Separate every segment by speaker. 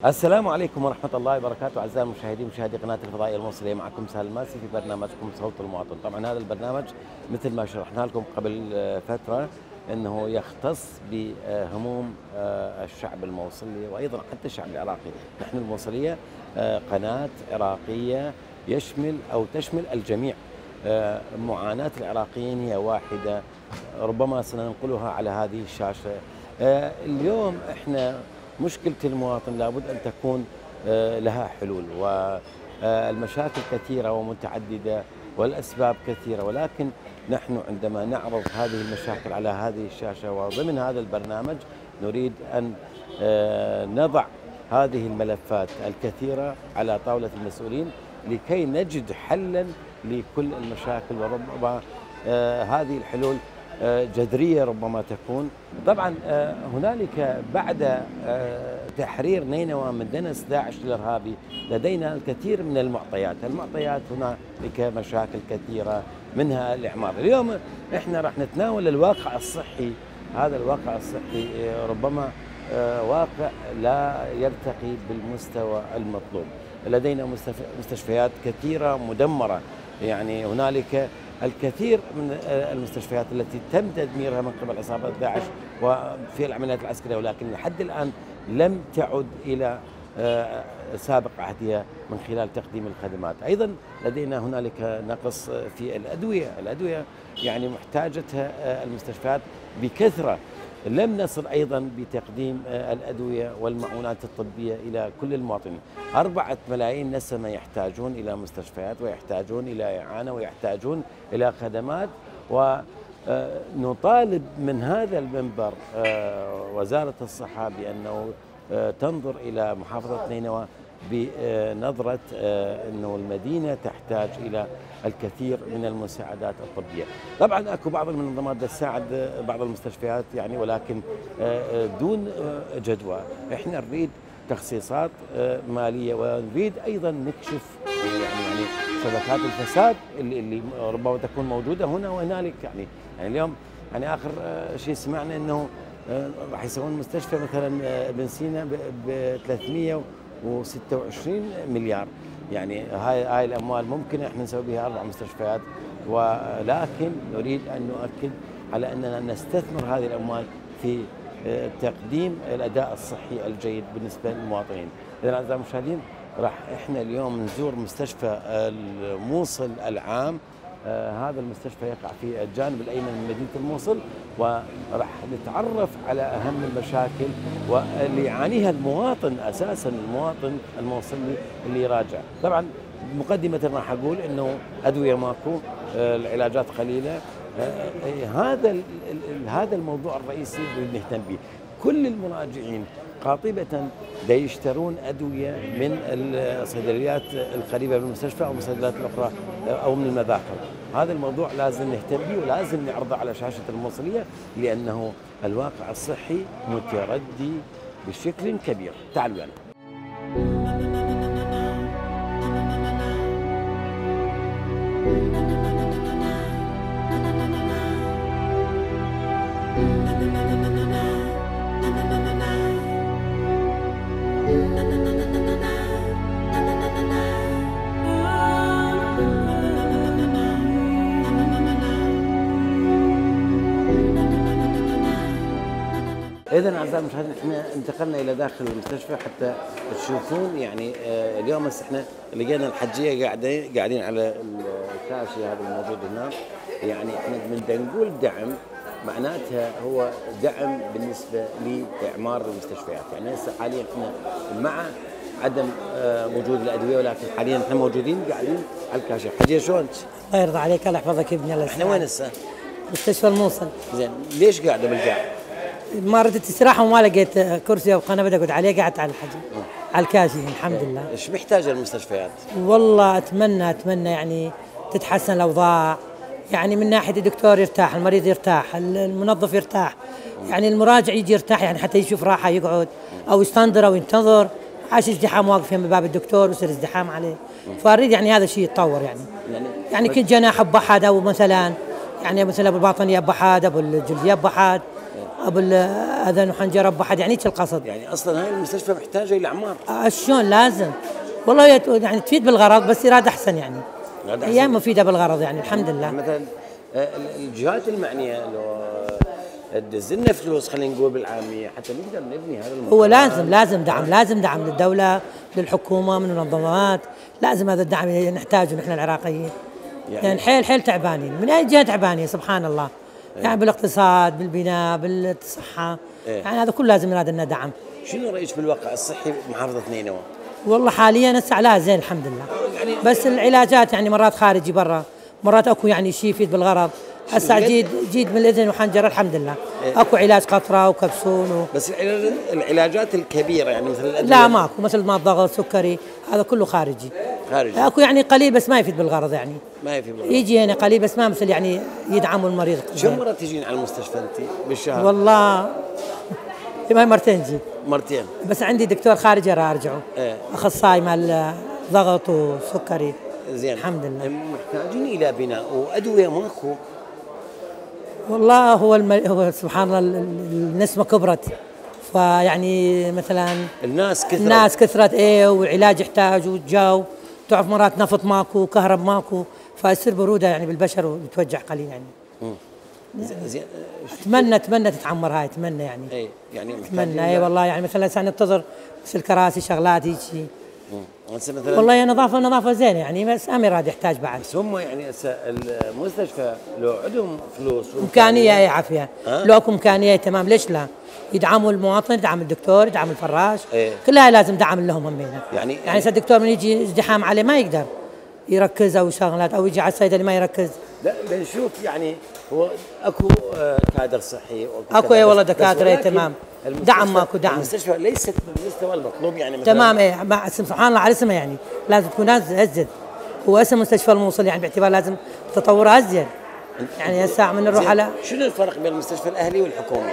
Speaker 1: السلام عليكم ورحمة الله وبركاته أعزائي المشاهدين مشاهدي قناة الفضائية الموصلية، معكم سهل الماسي في برنامجكم صوت المواطن. طبعا هذا البرنامج مثل ما شرحنا لكم قبل فترة أنه يختص بهموم الشعب الموصلي وأيضا حتى الشعب العراقي. نحن الموصلية قناة عراقية تشمل الجميع. معاناة العراقيين هي واحدة، ربما سننقلها على هذه الشاشة. اليوم احنا مشكلة المواطن لابد أن تكون لها حلول، والمشاكل كثيرة ومتعددة والأسباب كثيرة، ولكن نحن عندما نعرض هذه المشاكل على هذه الشاشة وضمن هذا البرنامج نريد أن نضع هذه الملفات الكثيرة على طاولة المسؤولين لكي نجد حلا لكل المشاكل، وربما هذه الحلول جذرية ربما تكون. طبعا هنالك بعد تحرير نينوى من دنس داعش الإرهابي لدينا الكثير من المعطيات هنالك مشاكل كثيرة منها الإعمار. اليوم احنا راح نتناول الواقع الصحي. هذا الواقع الصحي ربما واقع لا يرتقي بالمستوى المطلوب. لدينا مستشفيات كثيرة مدمرة، يعني هنالك الكثير من المستشفيات التي تم تدميرها من قبل عصابات داعش وفي العمليات العسكرية، ولكن لحد الآن لم تعد إلى سابق عهدها من خلال تقديم الخدمات. أيضا لدينا هنالك نقص في الأدوية يعني محتاجتها المستشفيات بكثرة. لم نصل أيضا بتقديم الأدوية والمعونات الطبية إلى كل المواطنين. 4 ملايين نسمة يحتاجون إلى مستشفيات ويحتاجون إلى إعانة ويحتاجون إلى خدمات، ونطالب من هذا المنبر وزارة الصحة بأنه تنظر إلى محافظة نينوى بنظرة أنه المدينة تحتاج إلى الكثير من المساعدات الطبية. طبعا أكو بعض المنظمات تساعد بعض المستشفيات يعني، ولكن دون جدوى. احنا نريد تخصيصات مالية، ونريد أيضا نكشف يعني شبكات الفساد اللي ربما تكون موجودة هنا وهنالك. يعني اليوم يعني آخر شيء سمعنا أنه راح يسوون مستشفى مثلا بن سينا ب 326 مليار. يعني هاي الأموال ممكن احنا نسوي بها 4 مستشفيات، ولكن نريد أن نؤكد على أننا نستثمر هذه الأموال في تقديم الأداء الصحي الجيد بالنسبة للمواطنين. إذن أعزائي المشاهدين راح احنا اليوم نزور مستشفى الموصل العام. هذا المستشفى يقع في الجانب الأيمن من مدينة الموصل، وراح نتعرف على أهم المشاكل واللي يعانيها المواطن أساسا، المواطن الموصلي اللي يراجع. طبعا مقدمة راح أقول أنه أدوية ماكو، العلاجات قليلة. هذا الموضوع الرئيسي اللي نهتم به. كل المراجعين قاطبة يشترون أدوية من الصيدليات القريبة من المستشفى أو من الصيدليات الأخرى أو من المذاكر. هذا الموضوع لازم نهتم به ولازم نعرضه على شاشة الموصلية، لأنه الواقع الصحي متردي بشكل كبير. تعالوا لنا. إذن أعزائي المشاهدين احنا انتقلنا إلى داخل المستشفى حتى تشوفون. يعني اليوم احنا لقينا الحجية قاعدين على الكاشي هذا الموجود هنا. يعني احنا من نقول دعم معناتها هو دعم بالنسبة لإعمار المستشفيات. يعني هسه حاليا احنا مع عدم وجود الأدوية، ولكن حاليا احنا موجودين قاعدين على الكاشي. حجية شلونك؟
Speaker 2: الله يرضى عليك، الله يحفظك ابني.
Speaker 1: احنا وين هسه؟
Speaker 2: مستشفى الموصل.
Speaker 1: زين، ليش قاعدة بالقاع؟
Speaker 2: ما ردت استراحة وما لقيت كرسي او قنبة اقعد عليه، قعدت على الحجي على الكاشي. الحمد لله.
Speaker 1: ايش محتاجة المستشفيات؟
Speaker 2: والله اتمنى يعني تتحسن الاوضاع، يعني من ناحية الدكتور يرتاح، المريض يرتاح، المنظف يرتاح، يعني المراجع يجي يرتاح، يعني حتى يشوف راحة يقعد او يستنظر او ينتظر. عاش ازدحام واقفين بباب الدكتور ويصير ازدحام عليه. فاريد يعني هذا الشيء يتطور. يعني كل جناح بحد، او مثلا يعني مثلا ابو الباطنية بحد، ابو الجلدية بحد، ابو الاذن وحنجره ابو حد، يعني هيك القصد.
Speaker 1: يعني اصلا هاي المستشفى محتاجه الى اعمار.
Speaker 2: شلون لازم والله يعني تفيد بالغرض، بس ايراد احسن يعني. هي مفيده بالغرض يعني الحمد لله.
Speaker 1: مثلا الجهات المعنيه لو تدز لنا فلوس خلينا نقول بالعاميه حتى نقدر نبني هذا المكان.
Speaker 2: هو لازم دعم للدوله للحكومه من المنظمات، لازم هذا الدعم نحتاجه نحن العراقيين. يعني حيل تعبانين من اي جهه تعبانين سبحان الله. يعني بالاقتصاد بالبناء بالصحه يعني هذا كله لازم يراد لنا دعم.
Speaker 1: شنو رايك في الواقع الصحي بمحافظه نينوى؟
Speaker 2: والله حاليا هسه على زين الحمد لله، يعني بس العلاجات يعني مرات خارجي برا، مرات اكو يعني شيء يفيد بالغرض. هسه جيد من الاذن وحنجره الحمد لله. اكو علاج قطره وكبسون
Speaker 1: بس العلاجات الكبيره يعني مثل الادويه
Speaker 2: لا ماكو، مثل ما الضغط سكري هذا كله خارجي. اكو يعني قليل بس ما يفيد بالغرض يعني.
Speaker 1: ما يفيد بالغرض.
Speaker 2: يجي هنا قليل بس ما مثل يعني يدعموا المريض.
Speaker 1: كم مره تجين على المستشفى انت بالشهر؟
Speaker 2: والله ما مرتين جيت.
Speaker 1: مرتين
Speaker 2: بس عندي دكتور خارجي راح ارجعه. اخصائي مال ضغط وسكري.
Speaker 1: زين
Speaker 2: الحمد لله.
Speaker 1: محتاجين الى بناء وادويه ماكو.
Speaker 2: والله هو سبحان الله النسبه كبرت، فيعني مثلا الناس كثرت والعلاج يحتاج وتجاو، تعرف مرات نفط ماكو كهرب ماكو، فيصير بروده يعني بالبشر ويتوجع قليل يعني.
Speaker 1: زين
Speaker 2: اتمنى تتعمر هاي، اتمنى يعني.
Speaker 1: يعني
Speaker 2: اتمنى والله يعني مثلا هسه ننتظر مثل كراسي شغلات هيجي. والله يا نظافه زينه يعني، بس اميراد يحتاج بعد.
Speaker 1: بس هم يعني هسه المستشفى لو عندهم فلوس
Speaker 2: امكانيه عافيه، لو اكو امكانيه تمام ليش لا؟ يدعموا المواطن، يدعم الدكتور، يدعم الفراش، كلها لازم دعم لهم همينه. يعني هسه الدكتور من يجي ازدحام عليه ما يقدر يركز او شغلات، او يجي على الصيدلي ما يركز.
Speaker 1: لا بنشوف يعني هو اكو كادر صحي
Speaker 2: اكو والله دكاتره تمام، دعم ماكو دعم.
Speaker 1: المستشفى ليست بالمستوى المطلوب يعني مثلا
Speaker 2: تمام سبحان الله على اسمها يعني لازم تكون ازيد. هو اسم مستشفى الموصل يعني باعتبار لازم تطورها ازيد. يعني هسه من نروح على
Speaker 1: شنو الفرق بين المستشفى الاهلي والحكومي؟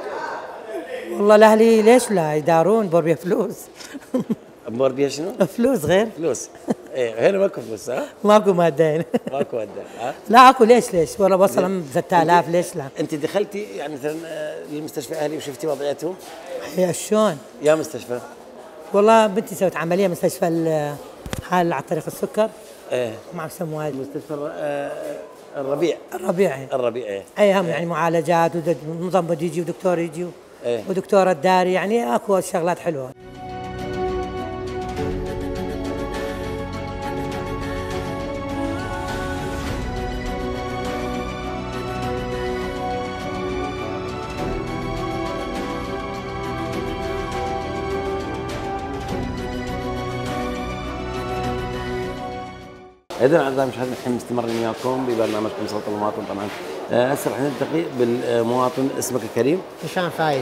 Speaker 2: والله الاهلي ليش لا يدارون بور بيه فلوس.
Speaker 1: بور بيه شنو؟
Speaker 2: فلوس غير
Speaker 1: فلوس. هنا ماكو فلوس
Speaker 2: ماكو مادين.
Speaker 1: ماكو مادين
Speaker 2: لا اكو ليش والله وصل 3000 ليش لا.
Speaker 1: انت دخلتي يعني مثلا للمستشفى الاهلي وشفتي وضعيته؟
Speaker 2: هي شلون؟
Speaker 1: يا مستشفى
Speaker 2: والله بنتي سوت عمليه مستشفى حال على طريق السكر. ما عم يسموها
Speaker 1: مستشفى الربيع.
Speaker 2: الربيع اي هم يعني معالجات ومضمض يجي ودكتور يجي ودكتوره الداري، يعني اكو شغلات حلوه.
Speaker 1: إذن أعزائي المشاهدين الحين مستمرين وياكم ببرنامجكم صوت المواطن. طبعا هسه راح نلتقي بالمواطن. اسمك الكريم؟
Speaker 3: هشام فايز.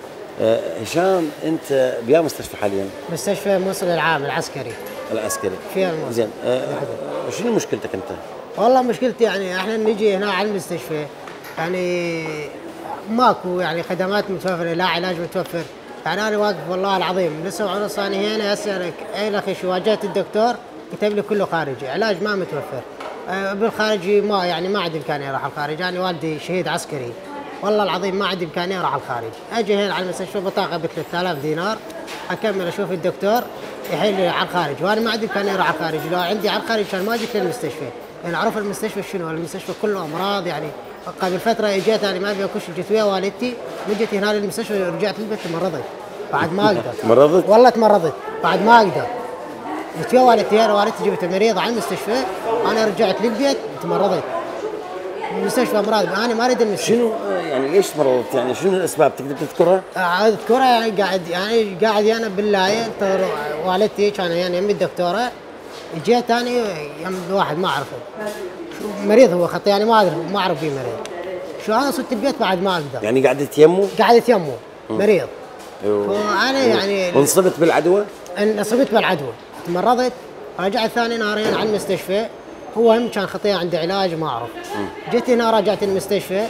Speaker 1: هشام أنت بيا مستشفى حاليا؟
Speaker 3: مستشفى موصل العام العسكري.
Speaker 1: في الموصل. زين شنو مشكلتك أنت؟
Speaker 3: والله مشكلتي يعني احنا نجي هنا على المستشفى يعني ماكو يعني خدمات متوفرة، لا علاج متوفر. يعني أنا واقف والله العظيم من 9:30 أنا هنا أسألك أي أخي شو واجهت الدكتور كتب لي كله خارجي، علاج ما متوفر. بالخارجي ما يعني ما عندي إمكانية أروح الخارج، يعني والدي شهيد عسكري والله العظيم ما عندي إمكانية أروح الخارج. أجي هنا على المستشفى بطاقة ب 3000 دينار أكمل أشوف الدكتور يحيل لي على الخارج، وأنا ما عندي إمكانية أروح على الخارج. لو عندي على الخارج كان ما جيت للمستشفى، يعني أعرف المستشفى شنو، المستشفى كله أمراض. يعني قبل فترة اجيت أنا ما أبي أكش، جيت ويا والدتي جيت هنا للمستشفى ورجعت للبيت تمرضت بعد ما أقدر.
Speaker 1: مرضت؟
Speaker 3: والله تمرضت بعد ما أقدر. جيت ويا والدتي، أنا والدتي جبت المريض على المستشفى، أنا رجعت للبيت تمرضت. المستشفى أمراض أنا ما أريد المستشفى.
Speaker 1: شنو يعني ليش تمرضت؟ يعني شنو الأسباب تقدر تذكرها؟
Speaker 3: أذكرها يعني قاعد أنا باللاية انتظر والدتي، كان يعني يمي الدكتورة. جيت أنا يم واحد ما أعرفه مريض، هو خطي يعني ما أعرف فيه مريض. شو أنا صرت البيت بعد ما أقدر.
Speaker 1: يعني قعدت يمه
Speaker 3: مريض. وأنا يعني
Speaker 1: انصبت بالعدوى؟
Speaker 3: انصبت بالعدوى، تمرضت، رجعت ثاني نهارين على المستشفى. هو هم كان خطية عندي علاج ما أعرف. جيت هنا رجعت المستشفى،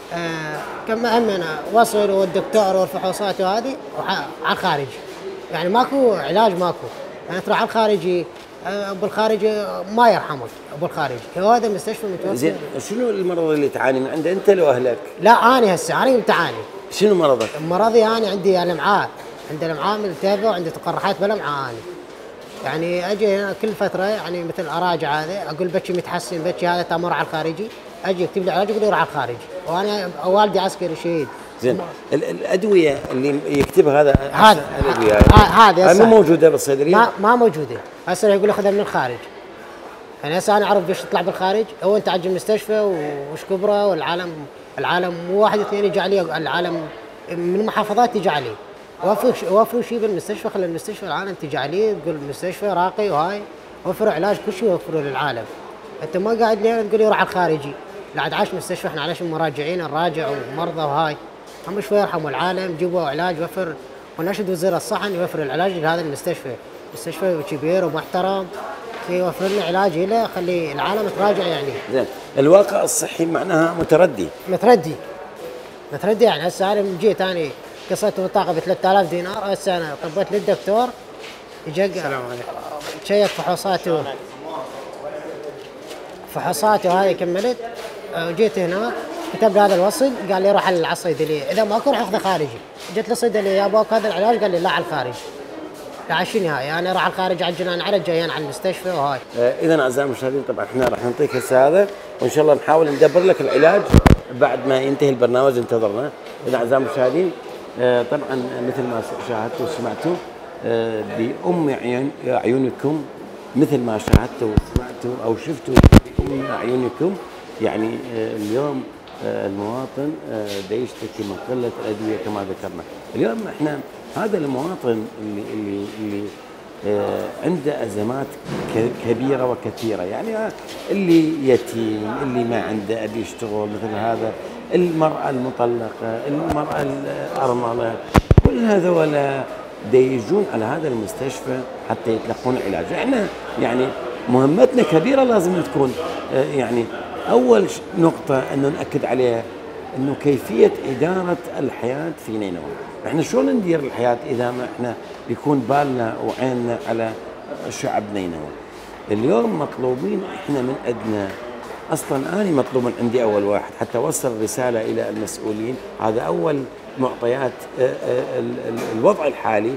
Speaker 3: كم هم أنا وصل والدكتور والفحوصات وهذه على الخارج، يعني ماكو علاج ماكو. يعني تروح على الخارجي ابو الخارج ما يرحمك، ابو الخارج هذا مستشفى متوفر.
Speaker 1: زين شنو المرض اللي تعاني من عنده انت لو اهلك؟
Speaker 3: لا انا هسه انا متعاني.
Speaker 1: شنو مرضك؟
Speaker 3: مرضي انا عندي الامعاء، عندي الامعاء ملتهبه وعندي تقرحات بالامعاء انا. يعني اجي هنا كل فتره يعني مثل اراجع هذا اقول بكي متحسن بكي هذا تامر على الخارجي، اجي يكتب لي علاج يقول لي روح على الخارجي، وانا والدي عسكري شهيد.
Speaker 1: زين الادويه اللي يكتبها هذا الادويه
Speaker 3: هذه
Speaker 1: مو موجوده بالصيدليه؟
Speaker 3: ما موجوده، هسه يقول لي خذها من الخارج. يعني هسه انا اعرف ليش تطلع بالخارج، هو انت عجل المستشفى وش كبره والعالم مو واحد اثنين يجي علي، العالم من المحافظات تجي علي. وفروا شيء بالمستشفى، خلي المستشفى العالم تجي عليه تقول المستشفى راقي وهاي، وفروا علاج كل شيء وفروا للعالم. انت ما قاعد لي تقول لي روح على الخارجي، لا عاد عاش مستشفى احنا علاش مراجعين نراجع ومرضى وهاي، هم شوي يرحموا العالم جيبوا علاج وفر، ونشد وزير الصحه انه يوفر العلاج لهذا المستشفى، مستشفى كبير ومحترم يوفر لنا علاج له خلي العالم تراجع يعني.
Speaker 1: زين الواقع الصحي معناها متردي.
Speaker 3: متردي يعني هسه انا جيت انا قصيت بطاقه ب 3000 دينار، هسه انا طبيت للدكتور السلام عليكم شيك فحوصاته هذه كملت، وجيت هنا كتب لي هذا الوصل قال لي روح على الصيدليه، اذا ماكو روح اخذه خارجي. جيت للصيدليه يا ابوك هذا العلاج قال لي لا على الخارج. لا شنو هاي انا راح على الخارج عجلان على جايين على المستشفى وهاي.
Speaker 1: اذا اعزائي المشاهدين طبعا احنا راح نعطيك هسه هذا وان شاء الله نحاول ندبر لك العلاج بعد ما ينتهي البرنامج انتظرنا. اذا اعزائي المشاهدين طبعا مثل ما شاهدتوا وسمعتوا بأم عيونكم، مثل ما شاهدتوا وسمعتوا او شفتوا بأم عيونكم، يعني اليوم المواطن يشتكي من قله الادويه كما ذكرنا. اليوم احنا هذا المواطن اللي عنده ازمات كبيره وكثيره، يعني اللي يتيم، اللي ما عنده ابي يشتغل، مثل هذا المراه المطلقه، المراه الارمله، كل هذول يجون على هذا المستشفى حتى يتلقون علاج. احنا يعني مهمتنا كبيره لازم تكون يعني اول نقطه انه ناكد عليها انه كيفيه اداره الحياه في نينوى. احنا شلون ندير الحياه اذا ما احنا يكون بالنا وعيننا على شعب نينوى. اليوم مطلوبين احنا من عندنا، اصلا انا مطلوب من عندي اول واحد حتى اوصل رساله الى المسؤولين، هذا اول معطيات الوضع الحالي،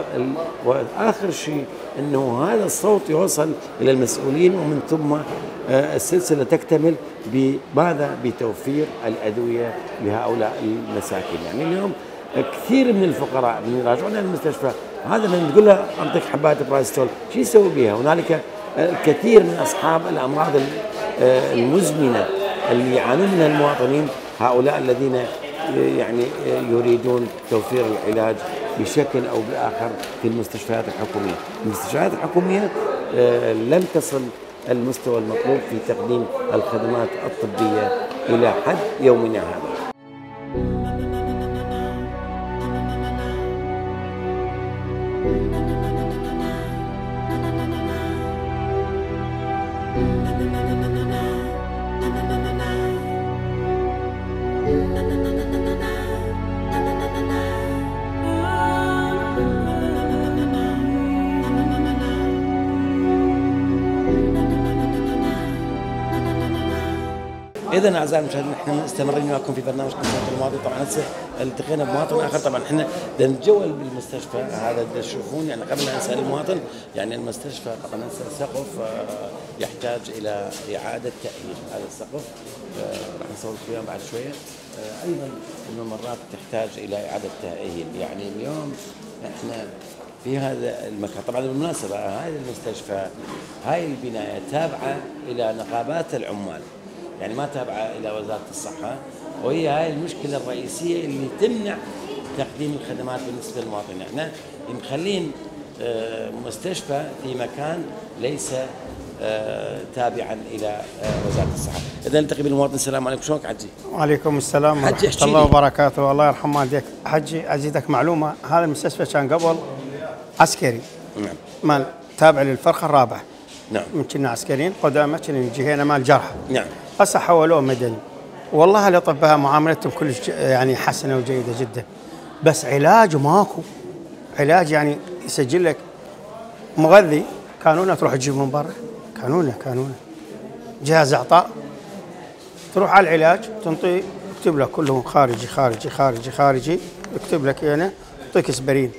Speaker 1: واخر شيء انه هذا الصوت يوصل الى المسؤولين، ومن ثم السلسله تكتمل بماذا؟ بتوفير الادويه لهؤلاء المساكين. يعني اليوم كثير من الفقراء من يراجعون المستشفى، هذا من تقول له اعطيك حبات برايستول شو يسوي بها؟ هنالك الكثير من اصحاب الامراض المزمنه اللي يعانون منها المواطنين، هؤلاء الذين يعني يريدون توفير العلاج بشكل او باخر في المستشفيات الحكوميه. المستشفيات الحكوميه لم تصل المستوى المطلوب في تقديم الخدمات الطبيه الى حد يومنا هذا. اذا اعزائي المشاهدين احنا مستمرين معكم في برنامج المواطن الماضي. طبعا هسه التقينا بمواطن اخر، طبعا احنا نتجول بالمستشفى هذا تشوفون. يعني قبل ما نسال المواطن، يعني المستشفى طبعا سقف يحتاج الى اعاده تاهيل، هذا السقف راح نسولف فيها بعد شويه. ايضا انه مرات تحتاج الى اعاده تاهيل. يعني اليوم احنا في هذا المكان، طبعا بالمناسبه هذه المستشفى هاي البنايه تابعه الى نقابات العمال، يعني ما تابعه الى وزاره الصحه، وهي هاي المشكله الرئيسيه اللي تمنع تقديم الخدمات بالنسبه للمواطنين. احنا مخلين مستشفى في مكان ليس تابعا الى وزاره الصحه. اذا نلتقي بالمواطن. السلام عليكم، شلونك حجي؟
Speaker 4: وعليكم السلام ورحمه الله وبركاته. الله يرحم والديك. حجي ازيدك معلومه، هذا المستشفى كان قبل عسكري،
Speaker 1: نعم،
Speaker 4: مال تابع للفرقه الرابعه،
Speaker 1: نعم،
Speaker 4: كنا عسكريين قدامى كنا نجي هنا مال جرحى،
Speaker 1: نعم،
Speaker 4: هسه حولوه مدني. والله الاطباء معاملتهم كلش يعني حسنه وجيده جدا، بس علاج ماكو. علاج يعني يسجل لك مغذي كانونه تروح تجيب من برا، كانونه جهاز اعطاء، تروح على العلاج تنطي، يكتب لك كله خارجي خارجي خارجي خارجي، يكتب لك هنا يعطيك اسبرين.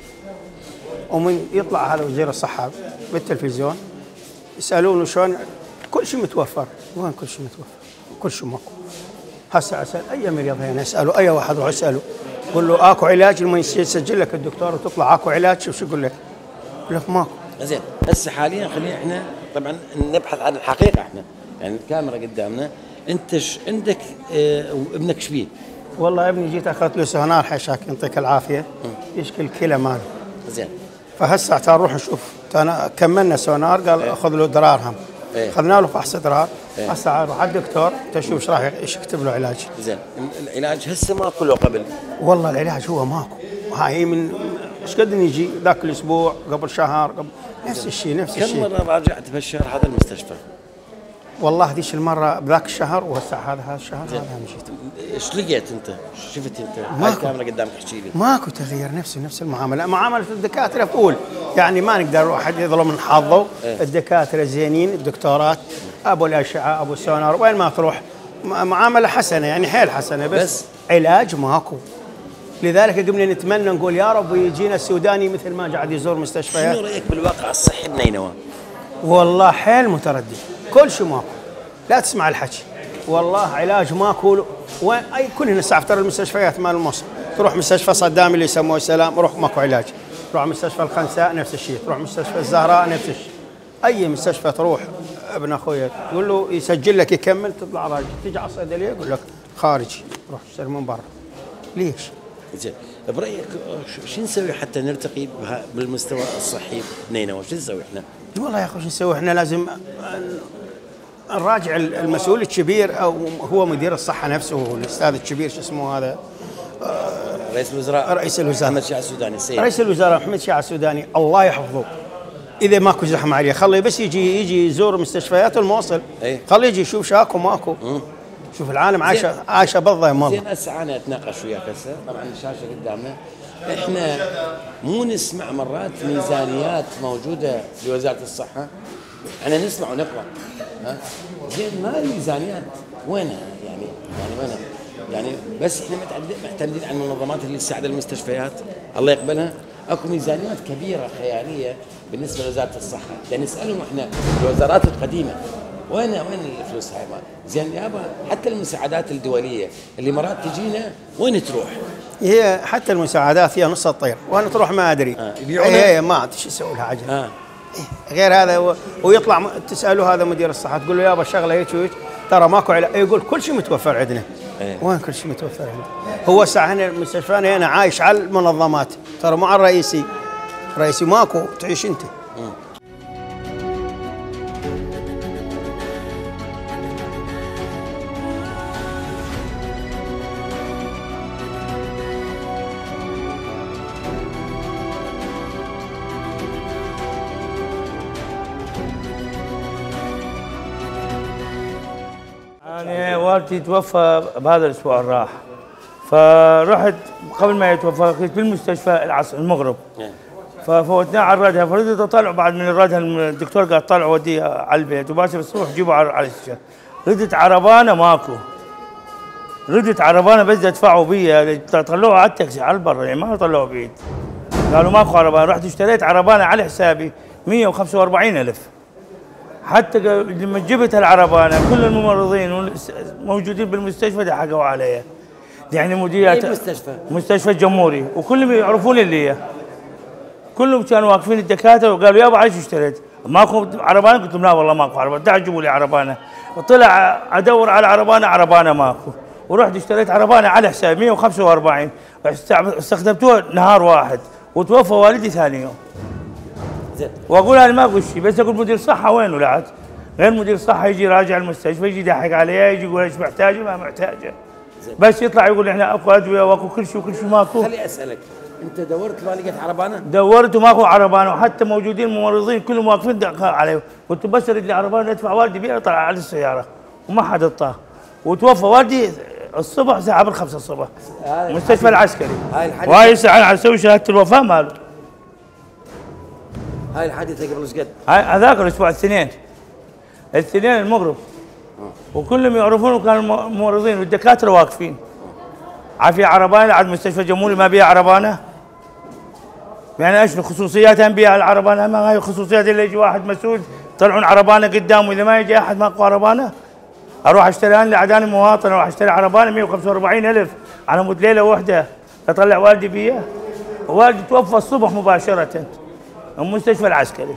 Speaker 4: ومن يطلع هذا وزير الصحه بالتلفزيون يسالونه شلون كل شيء متوفر، وين كل شيء متوفر؟ كل شيء ماكو. هسه اسال اي مريض هنا، اساله اي واحد روح اساله قول له اكو علاج، لما يسجل لك الدكتور وتطلع اكو علاج، شوف شو يقول لك؟ يقول لك ماكو.
Speaker 1: زين هسه حاليا خلينا احنا طبعا نبحث عن الحقيقه، احنا يعني الكاميرا قدامنا، انت عندك ابنك ايش بيه؟
Speaker 4: والله ابني جيت اخذت له سونار حشاك يعطيك العافيه، يشكي الكلى ماله.
Speaker 1: زين
Speaker 4: فهسه تعال نروح نشوف، كملنا سونار قال اخذ له درار هم. اخذنا له فحص درار. هسه روح على الدكتور تشوف ايش راح يكتب له علاج.
Speaker 1: زين العلاج هسه ماكو له قبل؟
Speaker 4: والله العلاج هو ماكو، هاي من ايش قد نجي ذاك الاسبوع قبل شهر قبل نفس الشيء نفس الشيء.
Speaker 1: كم مره راجعت بهالشهر هذا المستشفى؟
Speaker 4: والله هذيش المره بذاك الشهر، وهسه هذا الشهر هذا مشيت.
Speaker 1: ايش لقيت انت؟ شفت انت؟
Speaker 4: ماكو.
Speaker 1: الكاميرا قدامك احكي لي.
Speaker 4: ماكو تغيير، نفس المعامله، معامله الدكاتره تقول يعني ما نقدر واحد يظلم من حظه. الدكاتره زينين، الدكتورات ابو الاشعه ابو السونار وين ما تروح معامله حسنه، يعني حيل حسنه، بس علاج ماكو. لذلك قمنا نتمنى نقول يا رب يجينا السوداني مثل ما قاعد يزور مستشفيات.
Speaker 1: شنو رايك بالواقع الصحي بنينوى؟
Speaker 4: والله حيل متردد، كل شيء ماكو، لا تسمع الحكي، والله علاج ماكو. وين اي كلنا هسه ترى المستشفيات مال مصر، تروح مستشفى صدام اللي يسموه السلام روح ماكو علاج، تروح مستشفى الخنساء نفس الشيء، تروح مستشفى الزهراء نفس الشيء، اي مستشفى تروح ابن اخويا تقول له يسجل لك يكمل تطلع راجع، تيجي على الصيدليه يقول لك خارجي روح اشتري من برا. ليش؟
Speaker 1: زين برايك شو نسوي حتى نرتقي بالمستوى الصحي بنينوى؟ شو نسوي احنا؟
Speaker 4: والله يا اخوي شو نسوي احنا؟ لازم نراجع المسؤول الكبير او هو مدير الصحه نفسه، الاستاذ الكبير شو اسمه هذا،
Speaker 1: رئيس الوزراء
Speaker 4: محمد
Speaker 1: شيع السوداني.
Speaker 4: رئيس الوزراء محمد شيع السوداني الله يحفظه، اذا ماكو زحمه عليه خليه بس يجي يزور مستشفيات الموصل. خليه يجي يشوف شاكو ماكو. شوف العالم عايشه بالضيم والله.
Speaker 1: زين هسه انا اتناقش وياك هسه، طبعا الشاشه قدامنا، احنا مو نسمع مرات ميزانيات موجوده لوزاره الصحه، احنا نسمع ونقرا، زين ما الميزانيات وينها؟ يعني وينها؟ يعني بس احنا معتمدين على المنظمات اللي تساعد المستشفيات الله يقبلها. اكو ميزانيات كبيره خياليه بالنسبه لوزاره الصحه، يعني نسالهم احنا الوزارات القديمه وين الفلوس هاي؟ زين يابا حتى المساعدات الدوليه اللي مرات تجينا وين تروح؟
Speaker 4: هي حتى المساعدات هي نص الطير، وين تروح ما ادري. هي ما ادري شو يسوي لها عجل. غير هذا ويطلع تساله هذا مدير الصحه تقول له يابا الشغله هيك وهيك ترى ماكو علاج، يقول كل شيء متوفر عندنا. وين كل شيء متوفر عندنا؟ هو ساعه هنا مستشفانا هنا عايش على المنظمات، ترى مو على الرئيسي ماكو، تعيش انت.
Speaker 5: يعني والدي توفى بهذا الاسبوع الراح، فرحت قبل ما يتوفى كنت بالمستشفى العصر المغرب، ففوتناه على الردها، فردت اطلع بعد من الردها الدكتور قال طلع وديه على البيت وباشر بس روح جيبه على الشاشة. ردت عربانه ماكو، ردت عربانه بس يدفعوا بي، طلعوها على التاكسي على البر يعني ما طلعوا بعيد، قالوا ماكو عربانه، رحت اشتريت عربانه على حسابي 145,000. حتى لما جبت العربانه كل الممرضين موجودين بالمستشفى ضحكوا علي، يعني مديرات مستشفى الجمهوري وكلهم يعرفون اللي هي، كلهم كانوا واقفين الدكاتره وقالوا يابا عايش اشتريت؟ ماكو عربانه؟ قلت لهم لا والله ماكو عربانه، تعالوا جيبوا لي عربانه. وطلع ادور على عربانه ماكو، ورحت اشتريت عربانه على حسابي 145 استخدمتوها نهار واحد وتوفى والدي ثاني يوم. واقول انا ما اقول شيء، بس اقول مدير صحه وين ولعت؟ غير مدير صحه يجي راجع المستشفى يجي يضحك عليها، يجي يقول ايش محتاجه ما محتاجه، بس يطلع يقول احنا اكو ادويه واكو كل شيء وكل شيء ماكو.
Speaker 1: خلي اسالك انت دورت ما لقيت عربانه؟
Speaker 5: دورت وماكو عربانه، وحتى موجودين ممرضين كلهم واقفين عليه، قلت بس اريد لي عربانه ادفع والدي بيها، طلع على السياره وما حد اعطاه، وتوفى والدي الصبح الساعه 5 الصبح مستشفى العسكري. وهاي الساعه على اسوي شهاده الوفاه ماله.
Speaker 1: هاي الحادثه قبل ايش قد؟
Speaker 5: هذاك الاسبوع الاثنين المغرب، وكلهم يعرفون كانوا ممرضين والدكاتره واقفين. عافيه عربانه على مستشفى جمهوري ما بيها عربانه؟ يعني ايش خصوصياتها بيها العربانه؟ ما هي خصوصيات اللي يجي واحد مسؤول يطلعون عربانه قدامه، اذا ما يجي احد ماكو عربانه. اروح اشتري انا لعداني مواطن، اروح اشتري عربانه 145,000 على مود ليله واحده اطلع والدي بيها. والدي توفى الصبح مباشره المستشفى العسكري.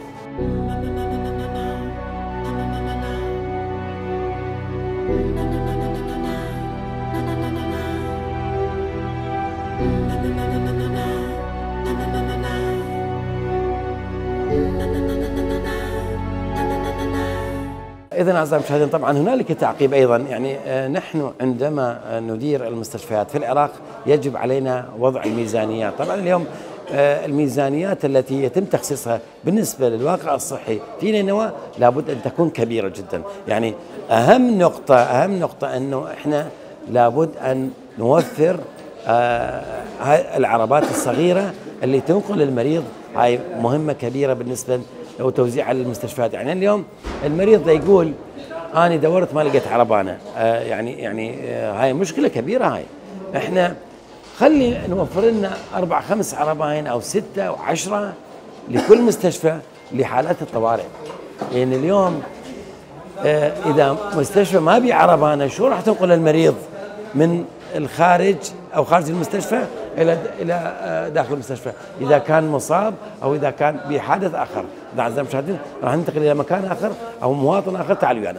Speaker 1: إذا أعزائي المشاهدين طبعا هنالك تعقيب أيضا، يعني نحن عندما ندير المستشفيات في العراق يجب علينا وضع الميزانيات. طبعا اليوم الميزانيات التي يتم تخصيصها بالنسبة للواقع الصحي في نينوى لابد أن تكون كبيرة جدا. يعني أهم نقطة أنه إحنا لابد أن نوفر هاي العربات الصغيرة اللي تنقل المريض، هاي مهمة كبيرة بالنسبة وتوزيع على المستشفيات. يعني اليوم المريض يقول أنا دورت ما لقيت عربانة، يعني هاي مشكلة كبيرة. هاي احنا خلي نوفر لنا 4 5 عرباين أو 6 أو 10 لكل مستشفى لحالات الطوارئ. يعني اليوم إذا مستشفى ما بي عربانة شو راح تنقل المريض من الخارج أو خارج المستشفى إلى داخل المستشفى إذا كان مصاب أو إذا كان بحادث آخر؟ أعزائي المشاهدين راح ننتقل إلى مكان آخر أو مواطن آخر. تعالوا ويانا.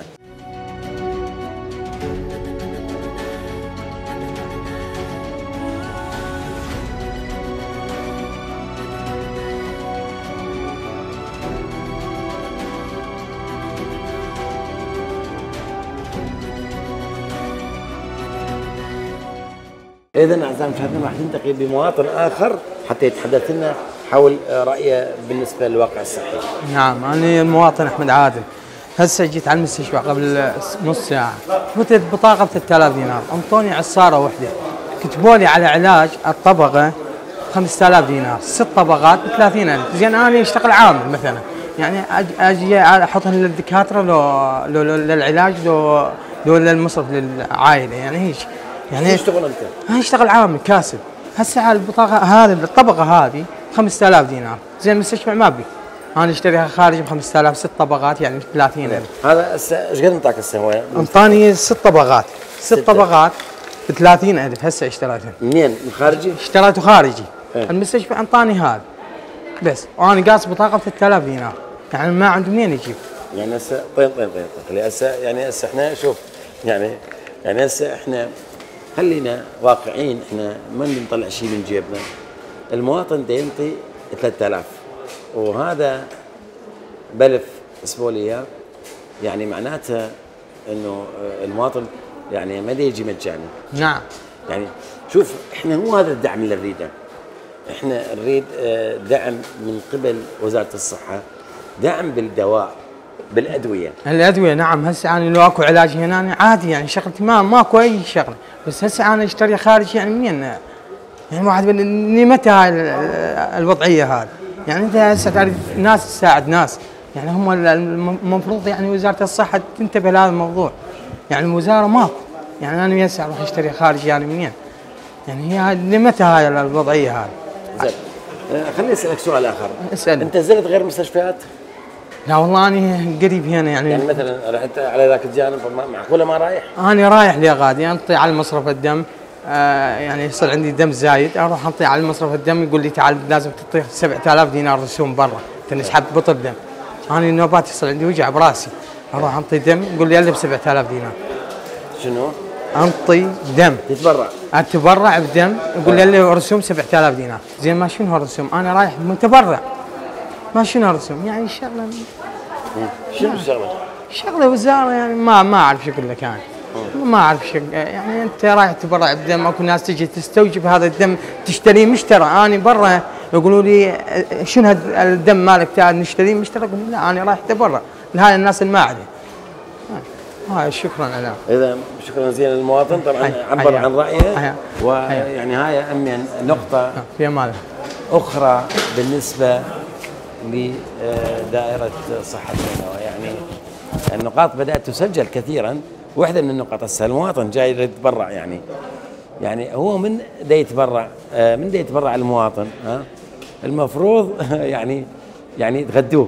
Speaker 1: إذن أعزائي المشاهدين راح ننتقل بمواطن آخر حتى يتحدث لنا حول رأيه بالنسبة للواقع الصحي.
Speaker 6: نعم، أنا المواطن أحمد عادل. هسه جيت على المستشفى قبل نص ساعة، فتت بطاقة 3000 دينار، أنطوني عصارة واحدة، كتبوا لي على علاج الطبقة 5000 دينار، 6 طبقات ب 30,000. زين أنا أشتغل عامل مثلا، يعني أجي أحطهم للدكاترة لو للعلاج لو للمصرف للعائلة، يعني هيك. يعني
Speaker 1: تشتغل أنت؟
Speaker 6: أنا أشتغل عامل كاسب. هسه على البطاقة هذه الطبقة هذه 5000 دينار، زين المستشفى ما بي. أنا اشتريها خارج ب 5000، 6 طبقات يعني 30,000.
Speaker 1: هذا هسه ايش قد انطاك هسه هو؟
Speaker 6: انطاني 6 طبقات، 6 طبقات ب 30,000 هسه اشتريتها.
Speaker 1: منين؟ من خارجي؟
Speaker 6: اشتريته خارجي. المستشفى انطاني هذا بس، وانا قاص بطاقة ب 3000 دينار، يعني ما عنده منين يجيب.
Speaker 1: يعني هسه طين هسه يعني هسه احنا شوف يعني هسه احنا خلينا واقعيين، احنا ما نطلع شيء من جيبنا. المواطن دا ينطي 3000 وهذا بلف اسمه لي اياه، يعني معناته انه المواطن يعني ما دا يجي مجاني.
Speaker 6: نعم.
Speaker 1: يعني شوف احنا مو هذا الدعم اللي نريده، احنا نريد دعم من قبل وزارة الصحة، دعم بالدواء بالادويه.
Speaker 6: الادويه نعم. هسه انا لو اكو علاج هنا أنا عادي، يعني شغلتي ماكو اي شغله، بس هسه انا اشتري خارجي يعني منين؟ يعني واحد متى هاي الوضعيه هذه؟ يعني انت هسه تعرف ناس تساعد ناس، يعني هم المفروض يعني وزاره الصحه تنتبه لهذا الموضوع. يعني الوزاره ماكو، يعني انا هسه اروح اشتري خارجي يعني منين؟ يعني هي لمتى هاي الوضعيه هذه؟
Speaker 1: زين خليني اسالك سؤال اخر.
Speaker 6: اسال.
Speaker 1: انت زرت غير مستشفيات؟
Speaker 6: لا والله أنا قريب هنا يعني
Speaker 1: مثلا رحت على ذاك الجانب معقوله ما رايح؟
Speaker 6: أنا رايح لغادي أنطي على مصرف الدم، يعني يصير عندي دم زايد أروح أنطي على مصرف الدم، يقول لي تعال لازم تعطي 7000 دينار رسوم برا تنسحب بطل دم. أنا النوبات يصير عندي وجع براسي، أروح أنطي دم يقول لي يلا ب7000 دينار.
Speaker 1: شنو؟
Speaker 6: أنطي دم
Speaker 1: تتبرع؟
Speaker 6: أتبرع بدم يقول لي يلا رسوم 7000 دينار. زين ما شنو هالرسوم؟ أنا رايح متبرع ما شنو هالرسوم؟ يعني الشغلة
Speaker 1: شنو الشغله؟
Speaker 6: شغله وزاره يعني ما اعرف شو اقول لك انا. ما اعرف شو يعني انت رايح تبرع بدم، اكو ناس تجي تستوجب هذا الدم تشتريه مشترى، انا برا يقولوا لي شنو الدم مالك تعال نشتريه مشترى، اقول لا انا رايح اتبرع لهاي الناس الماعده. هاي شكرا على.
Speaker 1: اذا شكرا جزيلا للمواطن طبعا عبر عن رايه، ويعني هاي امين نقطه
Speaker 6: في ماله
Speaker 1: اخرى بالنسبه لدائرة صحة نينوى. يعني النقاط بدأت تسجل كثيرا، واحدة من النقاط هسه المواطن جاي يتبرع، يعني هو من دا يتبرع المواطن، المفروض يعني تغدوه،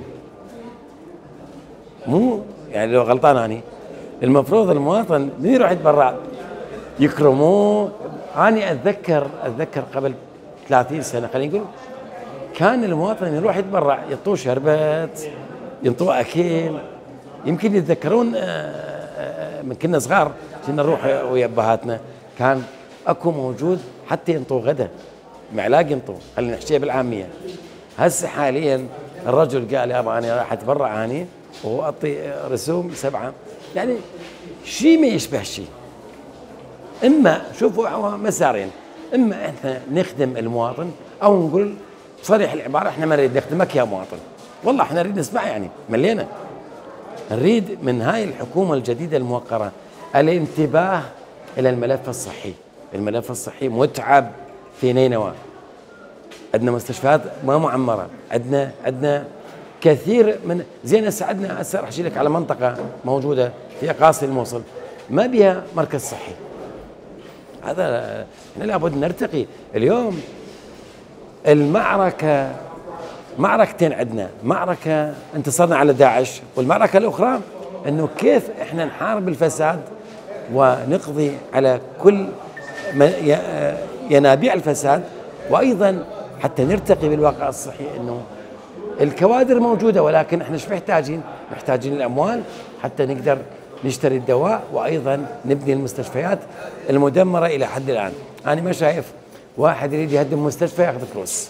Speaker 1: مو يعني لو غلطان أنا، المفروض المواطن من يروح يتبرع يكرموه. أنا أتذكر قبل 30 سنة خلينا نقول، كان المواطن يروح يتبرع يعطوه شربات، ينطوه أكل. يمكن يتذكرون من كنا صغار كنا نروح ويا أبهاتنا، كان أكو موجود حتى ينطوه غدا معلاق ينطوه، خلينا نحكيها بالعامية. هسه حاليا الرجل قال يابا أنا راح أتبرع أنا وأعطي رسوم 7، يعني شيء ما يشبه شيء. إما شوفوا هو مسارين، إما إحنا نخدم المواطن أو نقول بصريح العبارة إحنا ما نريد نخدمك يا مواطن، والله إحنا نريد نسمع، يعني ملينا نريد من هاي الحكومة الجديدة الموقرة الانتباه إلى الملف الصحي. الملف الصحي متعب في نينوى، عندنا مستشفيات ما معمرة، عندنا كثير من زين. عندنا هسه راح أحكي لك على منطقة موجودة في أقاصي الموصل ما بها مركز صحي. هذا احنا لابد نرتقي. اليوم المعركة معركتين عندنا، معركة انتصرنا على داعش، والمعركة الأخرى أنه كيف إحنا نحارب الفساد ونقضي على كل ينابيع الفساد، وأيضا حتى نرتقي بالواقع الصحي أنه الكوادر موجودة، ولكن إحنا شو محتاجين؟ محتاجين الأموال حتى نقدر نشتري الدواء، وأيضا نبني المستشفيات المدمرة إلى حد الآن. أنا ما شايف واحد يريد يهدم مستشفى ياخذ فلوس،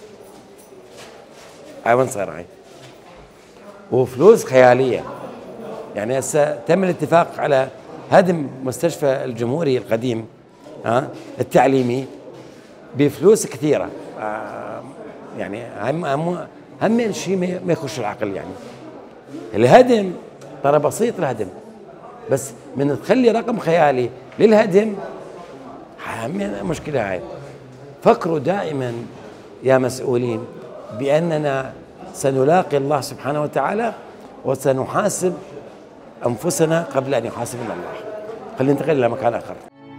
Speaker 1: وين صار هاي؟ وفلوس خيالية. يعني هسه تم الاتفاق على هدم مستشفى الجمهوري القديم التعليمي بفلوس كثيرة. يعني هم شيء ما يخش العقل. يعني الهدم ترى بسيط، الهدم بس من تخلي رقم خيالي للهدم مشكلة. هاي فكروا دائما يا مسؤولين بأننا سنلاقي الله سبحانه وتعالى وسنحاسب أنفسنا قبل أن يحاسبنا الله. خلينا ننتقل إلى مكان آخر.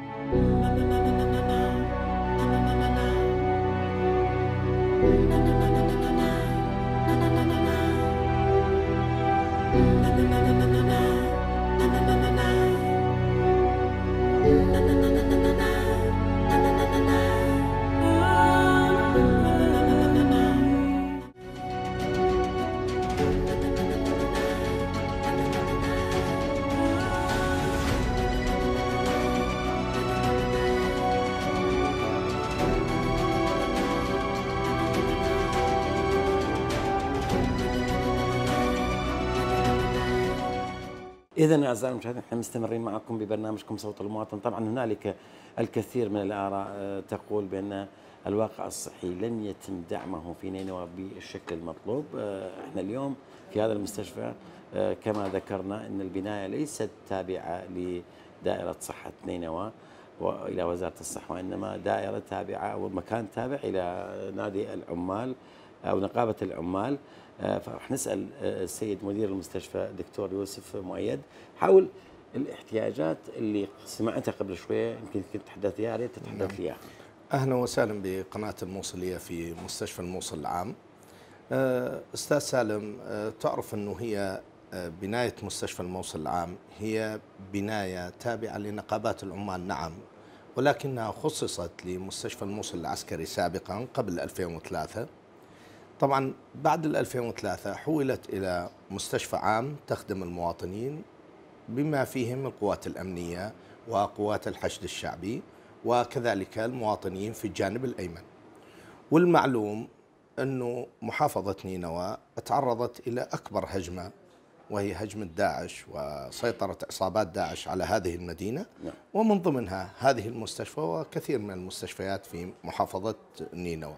Speaker 1: إذن أعزائي المشاهدين، احنا مستمرين معكم ببرنامجكم صوت المواطن. طبعا هنالك الكثير من الآراء تقول بأن الواقع الصحي لم يتم دعمه في نينوى بالشكل المطلوب. احنا اليوم في هذا المستشفى كما ذكرنا أن البناية ليست تابعة لدائرة صحة نينوى وإلى وزارة الصحة، وإنما دائرة تابعة أو مكان تابع إلى نادي العمال أو نقابة العمال. فراح نسأل السيد مدير المستشفى دكتور يوسف مؤيد حول الاحتياجات اللي سمعتها قبل شوية، يمكن كنت تحدث يا ريت تتحدث لي اياها.
Speaker 7: أهلا وسهلا بقناة الموصلية في مستشفى الموصل العام. أستاذ سالم، تعرف أنه هي بناية مستشفى الموصل العام هي بناية تابعة لنقابات العمال، نعم، ولكنها خصصت لمستشفى الموصل العسكري سابقا قبل 2003. طبعا بعد 2003 حولت إلى مستشفى عام تخدم المواطنين بما فيهم القوات الأمنية وقوات الحشد الشعبي وكذلك المواطنين في الجانب الأيمن. والمعلوم أنه محافظة نينوى تعرضت إلى أكبر هجمة، وهي هجمة داعش وسيطرة عصابات داعش على هذه المدينة، ومن ضمنها هذه المستشفى وكثير من المستشفيات في محافظة نينوى.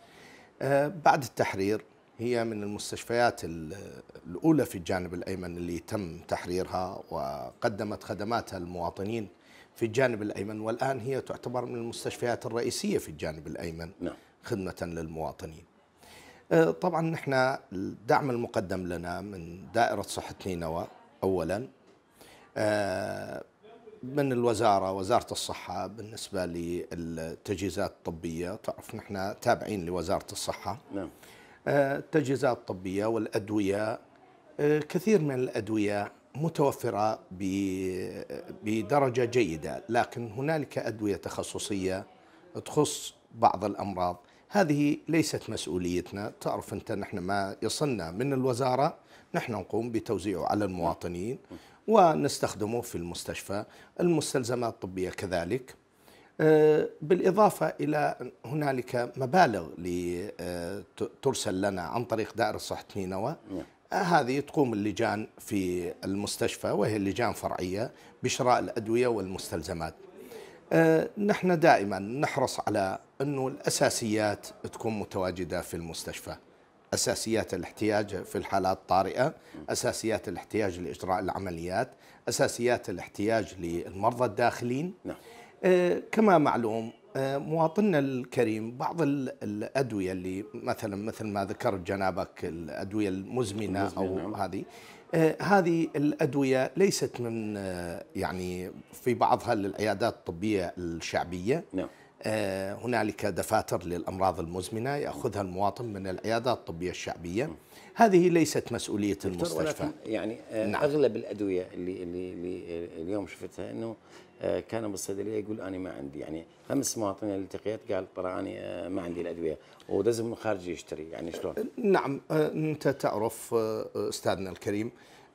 Speaker 7: بعد التحرير هي من المستشفيات الأولى في الجانب الأيمن اللي تم تحريرها وقدمت خدماتها للمواطنين في الجانب الأيمن، والآن هي تعتبر من المستشفيات الرئيسية في الجانب الأيمن خدمة للمواطنين. طبعا نحن الدعم المقدم لنا من دائرة صحة نينوى أولا، من الوزارة، وزارة الصحة بالنسبة للتجهيزات الطبية، تعرف نحن تابعين لوزارة الصحة.
Speaker 1: نعم.
Speaker 7: التجهيزات الطبية والأدوية، كثير من الأدوية متوفرة بدرجة جيدة، لكن هنالك أدوية تخصصية تخص بعض الأمراض، هذه ليست مسؤوليتنا. تعرف أنت نحن ما يصلنا من الوزارة نحن نقوم بتوزيعه على المواطنين ونستخدمه في المستشفى. المستلزمات الطبية كذلك، بالإضافة إلى هنالك مبالغ ترسل لنا عن طريق دائرة صحة نينوى. هذه تقوم اللجان في المستشفى، وهي لجان فرعية، بشراء الأدوية والمستلزمات. نحن دائما نحرص على أنه الأساسيات تكون متواجدة في المستشفى، أساسيات الاحتياج في الحالات الطارئة، أساسيات الاحتياج لإجراء العمليات، أساسيات الاحتياج للمرضى الداخلين.
Speaker 1: نعم.
Speaker 7: كما معلوم مواطننا الكريم، بعض الأدوية اللي مثل ما ذكرت جنابك، الأدوية المزمنة أو هذه الأدوية ليست من يعني في بعضها للعيادات الطبية الشعبية.
Speaker 1: نعم.
Speaker 7: هنالك دفاتر للأمراض المزمنة يأخذها المواطن من العيادات الطبية الشعبية، هذه ليست مسؤولية المستشفى.
Speaker 1: يعني
Speaker 7: نعم.
Speaker 1: أغلب الأدوية اللي اليوم شفتها أنه كان بالصيدلية يقول أنا ما عندي، يعني 5 مواطنين اللي التقيت قال ترى أنا ما عندي الأدوية، ودزم من خارج يشتري، يعني شلون؟
Speaker 7: نعم. أنت تعرف أستاذنا الكريم،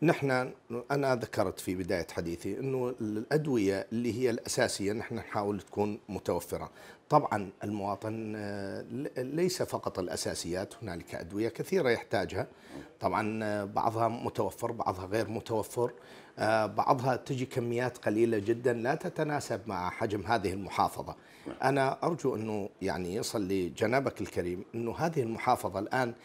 Speaker 7: أنا ذكرت في بداية حديثي أنه الأدوية اللي هي الأساسية نحن نحاول تكون متوفرة. طبعا المواطن ليس فقط الأساسيات، هنالك أدوية كثيرة يحتاجها، طبعا بعضها متوفر بعضها غير متوفر، بعضها تجي كميات قليلة جدا لا تتناسب مع حجم هذه المحافظة. أنا أرجو أنه يعني يصل لجنابك الكريم أنه هذه المحافظة الآن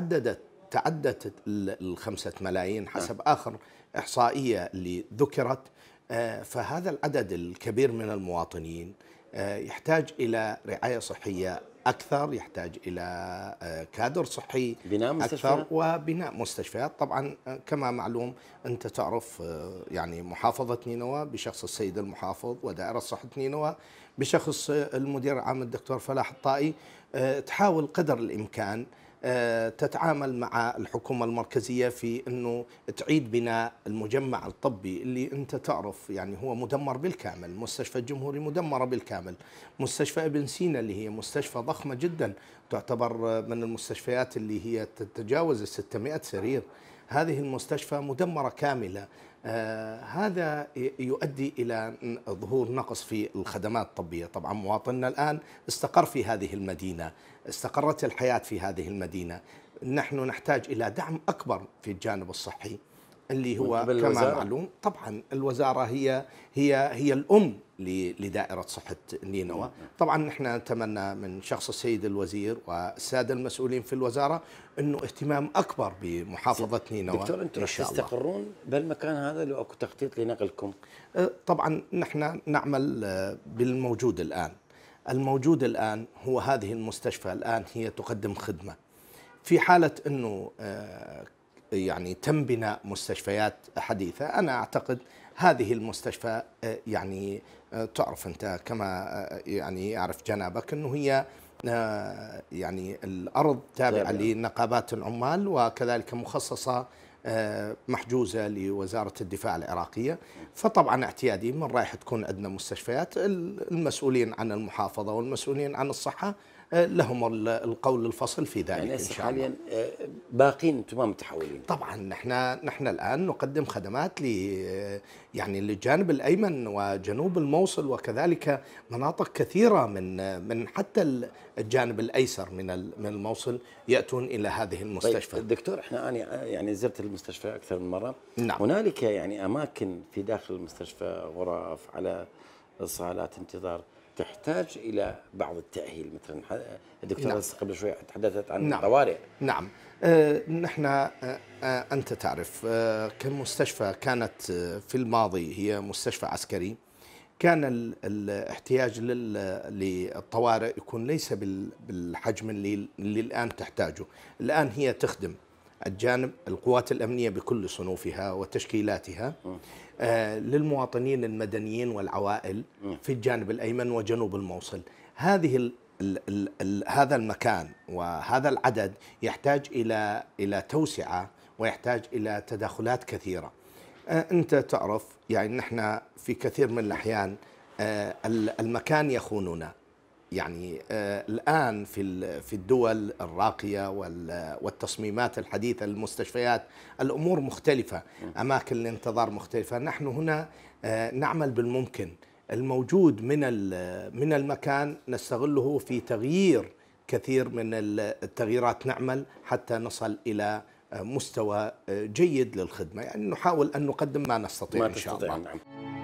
Speaker 7: تعدت 5 ملايين حسب آخر إحصائية اللي ذكرت. فهذا العدد الكبير من المواطنين يحتاج إلى رعاية صحية أكثر، يحتاج إلى كادر صحي
Speaker 1: بناء
Speaker 7: أكثر وبناء مستشفيات. طبعا كما معلوم أنت تعرف يعني محافظة نينوى بشخص السيد المحافظ ودائرة صحة نينوى بشخص المدير العام الدكتور فلاح الطائي تحاول قدر الإمكان تتعامل مع الحكومة المركزية في أنه تعيد بناء المجمع الطبي اللي أنت تعرف يعني هو مدمر بالكامل. مستشفى الجمهوري مدمرة بالكامل، مستشفى ابن سينا اللي هي مستشفى ضخمة جدا تعتبر من المستشفيات اللي هي تتجاوز 600 سرير، هذه المستشفى مدمرة كاملة. هذا يؤدي إلى ظهور نقص في الخدمات الطبية. طبعا مواطننا الآن استقر في هذه المدينة، استقرت الحياة في هذه المدينة، نحن نحتاج إلى دعم أكبر في الجانب الصحي اللي هو كما معلوم. طبعا الوزارة هي الأم لدائرة صحة نينوى. طبعا نحن نتمنى من شخص السيد الوزير والسادة المسؤولين في الوزارة أنه اهتمام أكبر بمحافظة نينوى.
Speaker 1: دكتور أنتم راح تستقرون بالمكان هذا لو أكو تخطيط لنقلكم؟
Speaker 7: طبعا نحن نعمل بالموجود الآن. الموجود الآن هو هذه المستشفى الآن هي تقدم خدمة. في حالة أنه يعني تم بناء مستشفيات حديثة، أنا أعتقد هذه المستشفى يعني تعرف أنت كما يعني يعرف جنابك أنه هي يعني الأرض تابعة لنقابات العمال وكذلك مخصصة محجوزة لوزارة الدفاع العراقية. فطبعا اعتيادي من رايح تكون عندنا مستشفيات، المسؤولين عن المحافظة والمسؤولين عن الصحة لهم القول الفصل في ذلك.
Speaker 1: يعني
Speaker 7: إن شاء الله
Speaker 1: حاليا باقين انتم ما متحولين؟
Speaker 7: طبعا نحن الآن نقدم خدمات يعني للجانب الأيمن وجنوب الموصل وكذلك مناطق كثيرة من حتى الجانب الأيسر من الموصل يأتون إلى هذه المستشفى.
Speaker 1: طيب دكتور أنا يعني زرت المستشفى أكثر من مرة.
Speaker 7: نعم.
Speaker 1: هنالك يعني أماكن في داخل المستشفى غرف على صالات انتظار تحتاج إلى بعض التأهيل، مثلا الدكتور
Speaker 7: نعم.
Speaker 1: قبل شوي تحدثت عن
Speaker 7: نعم.
Speaker 1: الطوارئ.
Speaker 7: نعم. نحن أنت تعرف كمستشفى كانت في الماضي هي مستشفى عسكري، كان الاحتياج للطوارئ يكون ليس بالحجم اللي الآن تحتاجه. الآن هي تخدم الجانب القوات الأمنية بكل صنوفها وتشكيلاتها للمواطنين المدنيين والعوائل في الجانب الأيمن وجنوب الموصل. هذا المكان وهذا العدد يحتاج إلى توسعة ويحتاج إلى تدخلات كثيرة. أنت تعرف يعني نحن في كثير من الأحيان المكان يخوننا. يعني الآن في الدول الراقية والتصميمات الحديثة للمستشفيات الأمور مختلفة، أماكن الانتظار مختلفة. نحن هنا نعمل بالممكن الموجود من المكان نستغله في تغيير كثير من التغييرات، نعمل حتى نصل إلى مستوى جيد للخدمة. يعني نحاول أن نقدم ما نستطيع إن شاء الله.
Speaker 1: نعم.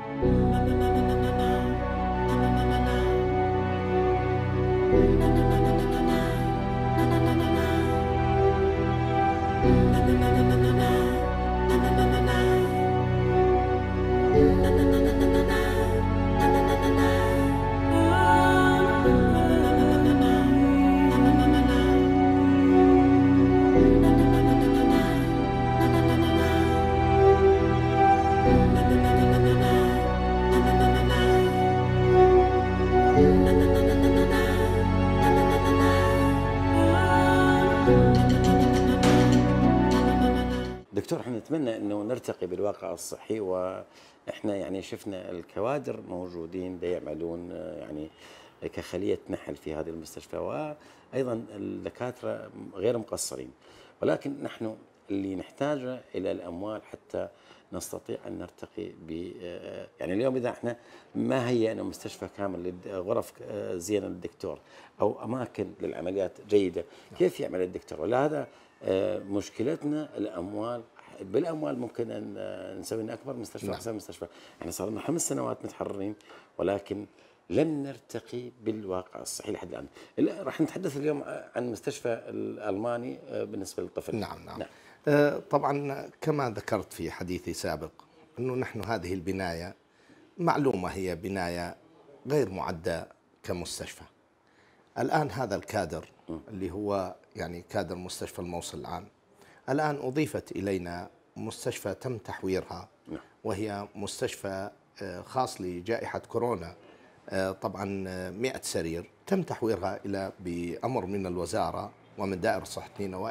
Speaker 1: دكتور، احنا نتمنى انه نرتقي بالواقع الصحي، واحنا يعني شفنا الكوادر موجودين يعملون يعني كخلية نحل في هذه المستشفى، وايضا الدكاترة غير مقصرين، ولكن نحن اللي نحتاجه الى الاموال حتى نستطيع ان نرتقي ب يعني اليوم اذا احنا ما هيئنا مستشفى كامل غرف زينه للدكتور او اماكن للعمليات جيده، كيف يعمل الدكتور؟ ولهذا مشكلتنا الاموال. بالاموال ممكن ان نسوي لنا اكبر مستشفى واحسن مستشفى. احنا صار لنا 5 سنوات متحررين ولكن لم نرتقي بالواقع الصحي لحد الان. راح نتحدث اليوم عن المستشفى الالماني بالنسبه للطفل.
Speaker 7: نعم. طبعا كما ذكرت في حديثي سابق انه نحن هذه البنايه معلومه هي بنايه غير معده كمستشفى. الان هذا الكادر اللي هو يعني كادر مستشفى الموصل العام، الآن أضيفت إلينا مستشفى تم تحويرها، وهي مستشفى خاص لجائحة كورونا. طبعا 100 سرير تم تحويرها بأمر من الوزارة ومن دائرة صحة نينوى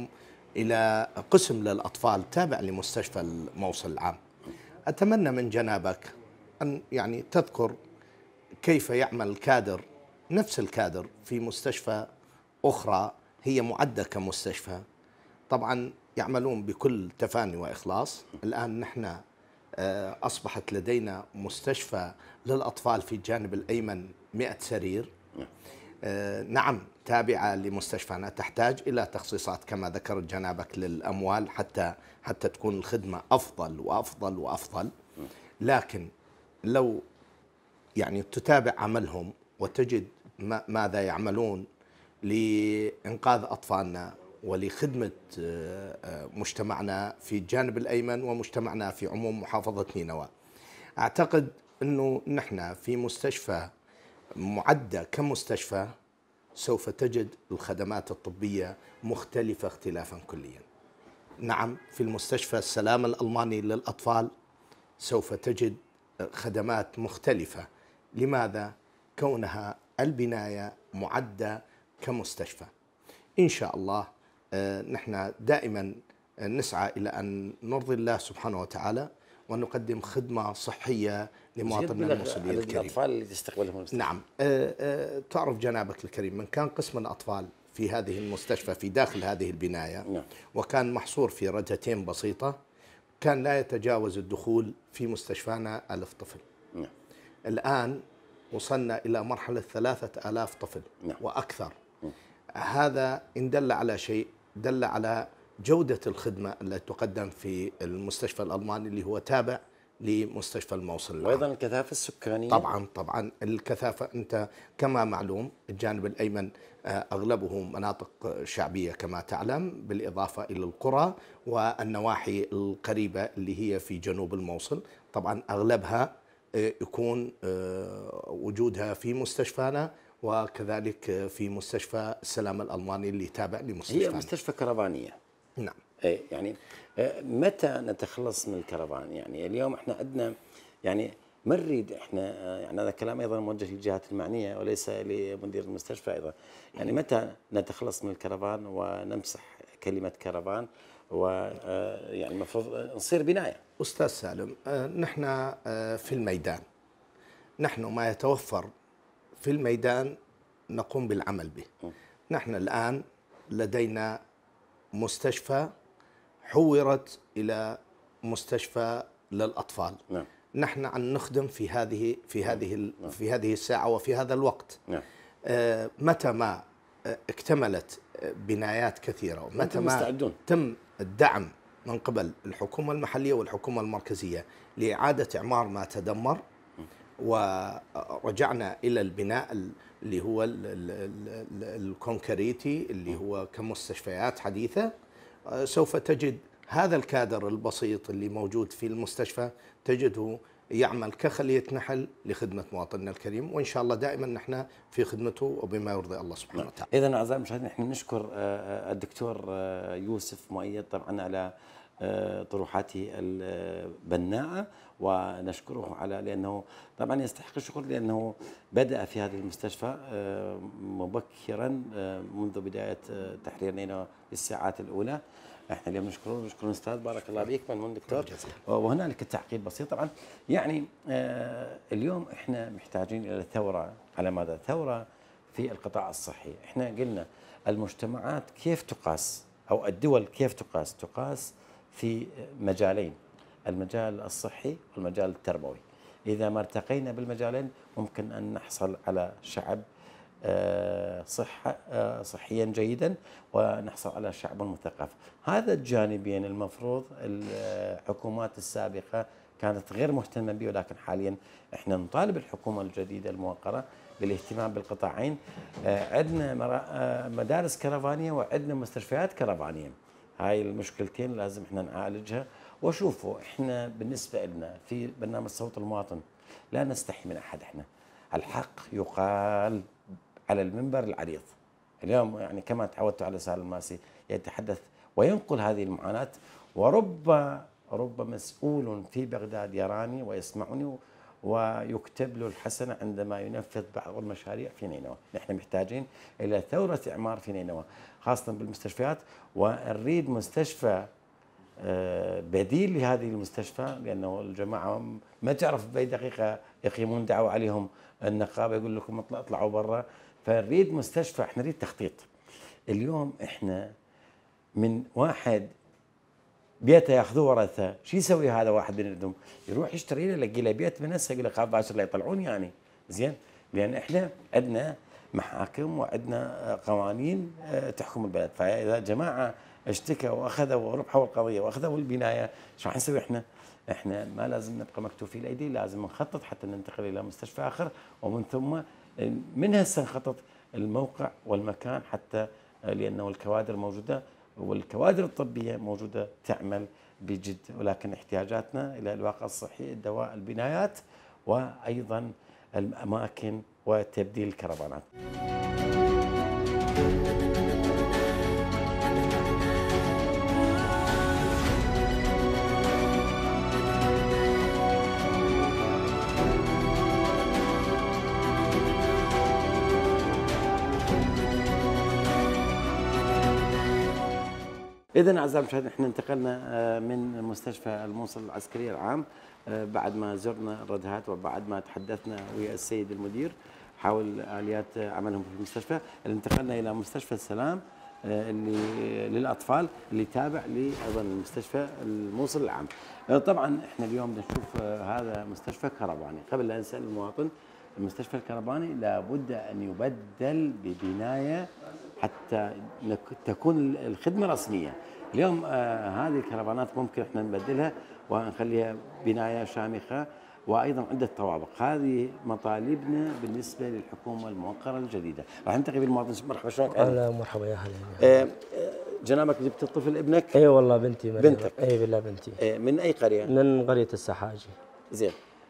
Speaker 7: إلى قسم للأطفال تابع لمستشفى الموصل العام. أتمنى من جنابك أن يعني تذكر كيف يعمل الكادر، نفس الكادر في مستشفى أخرى هي معدة كمستشفى. طبعا يعملون بكل تفاني وإخلاص. الآن نحن أصبحت لدينا مستشفى للأطفال في الجانب الأيمن 100 سرير. نعم تابعة لمستشفانا، تحتاج إلى تخصيصات كما ذكرت جنابك للأموال حتى تكون الخدمة أفضل وأفضل وأفضل. لكن لو يعني تتابع عملهم وتجد ماذا يعملون لإنقاذ أطفالنا ولخدمة مجتمعنا في الجانب الأيمن ومجتمعنا في عموم محافظة نينوى، أعتقد أنه نحن في مستشفى معدة كمستشفى سوف تجد الخدمات الطبية مختلفة اختلافا كليا. نعم في المستشفى السلام الألماني للأطفال سوف تجد خدمات مختلفة. لماذا؟ كونها البناية معدة كمستشفى. إن شاء الله نحن دائما نسعى إلى أن نرضي الله سبحانه وتعالى ونقدم خدمة صحية لمواطننا الموصلي الكريم.
Speaker 1: الأطفال اللي تستقبلهم المستشفى.
Speaker 7: نعم. تعرف جنابك الكريم من كان قسم الأطفال في هذه المستشفى في داخل هذه البناية وكان محصور في رجتين بسيطة، كان لا يتجاوز الدخول في مستشفانا 1000 طفل. الآن وصلنا إلى مرحلة 3000 طفل وأكثر. هذا إن دل على شيء دل على جودة الخدمة التي تقدم في المستشفى الألماني اللي هو تابع لمستشفى الموصل العام.
Speaker 1: وأيضا الكثافة السكانية.
Speaker 7: طبعا الكثافة، أنت كما معلوم الجانب الأيمن أغلبه مناطق شعبية كما تعلم، بالإضافة إلى القرى والنواحي القريبة اللي هي في جنوب الموصل. طبعا أغلبها يكون وجودها في مستشفانا، وكذلك في مستشفى السلام الألماني اللي تابع لمستشفى.
Speaker 1: هي مستشفى كرفانية.
Speaker 7: نعم.
Speaker 1: اي يعني متى نتخلص من الكرفان؟ يعني اليوم احنا عندنا يعني ما نريد احنا، يعني هذا كلام ايضا موجه للجهات المعنيه وليس لمدير المستشفى ايضا، يعني متى نتخلص من الكرفان ونمسح كلمه كرفان ويعني المفروض نصير بنايه؟
Speaker 7: أستاذ سالم، نحن في الميدان، نحن ما يتوفر في الميدان نقوم بالعمل به. نحن الآن لدينا مستشفى حورت إلى مستشفى للأطفال.
Speaker 1: نعم.
Speaker 7: نحن عم نخدم في هذه الساعة وفي هذا الوقت.
Speaker 1: نعم.
Speaker 7: متى ما اكتملت بنايات كثيرة، ومتى ما
Speaker 1: مستعدون.
Speaker 7: تم الدعم من قبل الحكومة المحلية والحكومة المركزية لإعادة إعمار ما تدمر، ورجعنا إلى البناء اللي هو الكونكريتي اللي هو كمستشفيات حديثة، سوف تجد هذا الكادر البسيط اللي موجود في المستشفى تجده يعمل كخلية نحل لخدمة مواطننا الكريم، وإن شاء الله دائما نحن في خدمته وبما يرضي الله سبحانه وتعالى.
Speaker 1: إذا أعزائي المشاهدين، نحن نشكر الدكتور يوسف مؤيد طبعا على طروحاته البناءة، ونشكره على لأنه طبعا يستحق الشكر لأنه بدأ في هذه المستشفى مبكرا منذ بداية تحرير نينوى بالساعات الأولى. احنا اليوم نشكر الاستاذ، بارك الله بك من دكتور. وهنالك تعقيب بسيط طبعا، يعني اليوم احنا محتاجين الى ثوره. على ماذا؟ ثوره في القطاع الصحي. احنا قلنا المجتمعات كيف تقاس او الدول كيف تقاس؟ تقاس في مجالين، المجال الصحي والمجال التربوي. اذا ما ارتقينا بالمجالين ممكن ان نحصل على شعب صحيا جيدا، ونحصل على شعب مثقف. هذا الجانبين المفروض الحكومات السابقة كانت غير مهتمة به، ولكن حاليا احنا نطالب الحكومة الجديدة الموقرة بالاهتمام بالقطاعين. عندنا مدارس كرفانية وعندنا مستشفيات كرفانية، هاي المشكلتين لازم احنا نعالجها. وشوفوا احنا بالنسبة لنا في برنامج صوت المواطن لا نستحي من احد، احنا الحق يقال على المنبر العريض. اليوم يعني كما تعودت على سالم الماسي يتحدث وينقل هذه المعاناة، ورب مسؤول في بغداد يراني ويسمعني ويكتب له الحسنة عندما ينفذ بعض المشاريع في نينوى. نحن محتاجين إلى ثورة إعمار في نينوى خاصة بالمستشفيات، ونريد مستشفى بديل لهذه المستشفى، لأنه الجماعة ما تعرف بأي دقيقة يقيمون دعوة عليهم النقابة يقول لكم اطلعوا برا. فنريد مستشفى، احنا نريد تخطيط. اليوم احنا من واحد بيته ياخذوه ورثه، شو يسوي هذا واحد بنردم؟ يروح يشتري له يلاقي له بيت بنفسه، يقول لك خاف باشر لا يطلعون يعني زين، لان احنا عندنا محاكم وعندنا قوانين تحكم البلد. فاذا جماعه اشتكوا واخذوا وربحوا القضيه واخذوا البنايه، شو راح نسوي احنا؟ احنا ما لازم نبقى مكتوفي الايدي، لازم نخطط حتى ننتقل الى مستشفى اخر، ومن ثم من هسه نخطط الموقع والمكان، حتى لانه الكوادر موجوده والكوادر الطبيه موجوده تعمل بجد، ولكن احتياجاتنا الى الواقع الصحي، الدواء، البنايات، وايضا الاماكن وتبديل الكرفانات. إذن أعزائي المشاهدين، احنا انتقلنا من مستشفى الموصل العسكري العام بعد ما زرنا الردهات وبعد ما تحدثنا ويا السيد المدير حول آليات عملهم في المستشفى، انتقلنا إلى مستشفى السلام اللي للأطفال اللي تابع لأيضا المستشفى الموصل العام. طبعا احنا اليوم نشوف هذا مستشفى كرفاني. قبل لا نسأل المواطن، المستشفى الكرفاني لابد أن يبدل ببناية حتى تكون الخدمة رسمية. اليوم هذه الكرفانات ممكن احنا نبدلها ونخليها بناية شامخة، وأيضا عدة طوابق. هذه مطالبنا بالنسبة للحكومة الموقرة الجديدة. راح نلتقي بالمواطن. مرحبا، شلونك؟
Speaker 8: أهلا مرحبا، يا هلا.
Speaker 1: جنابك جبت الطفل ابنك؟
Speaker 8: اي والله بنتي مريضة.
Speaker 1: بنتك؟
Speaker 8: اي بالله بنتي.
Speaker 1: من أي قرية؟
Speaker 8: من قرية السحاجي.
Speaker 1: زين.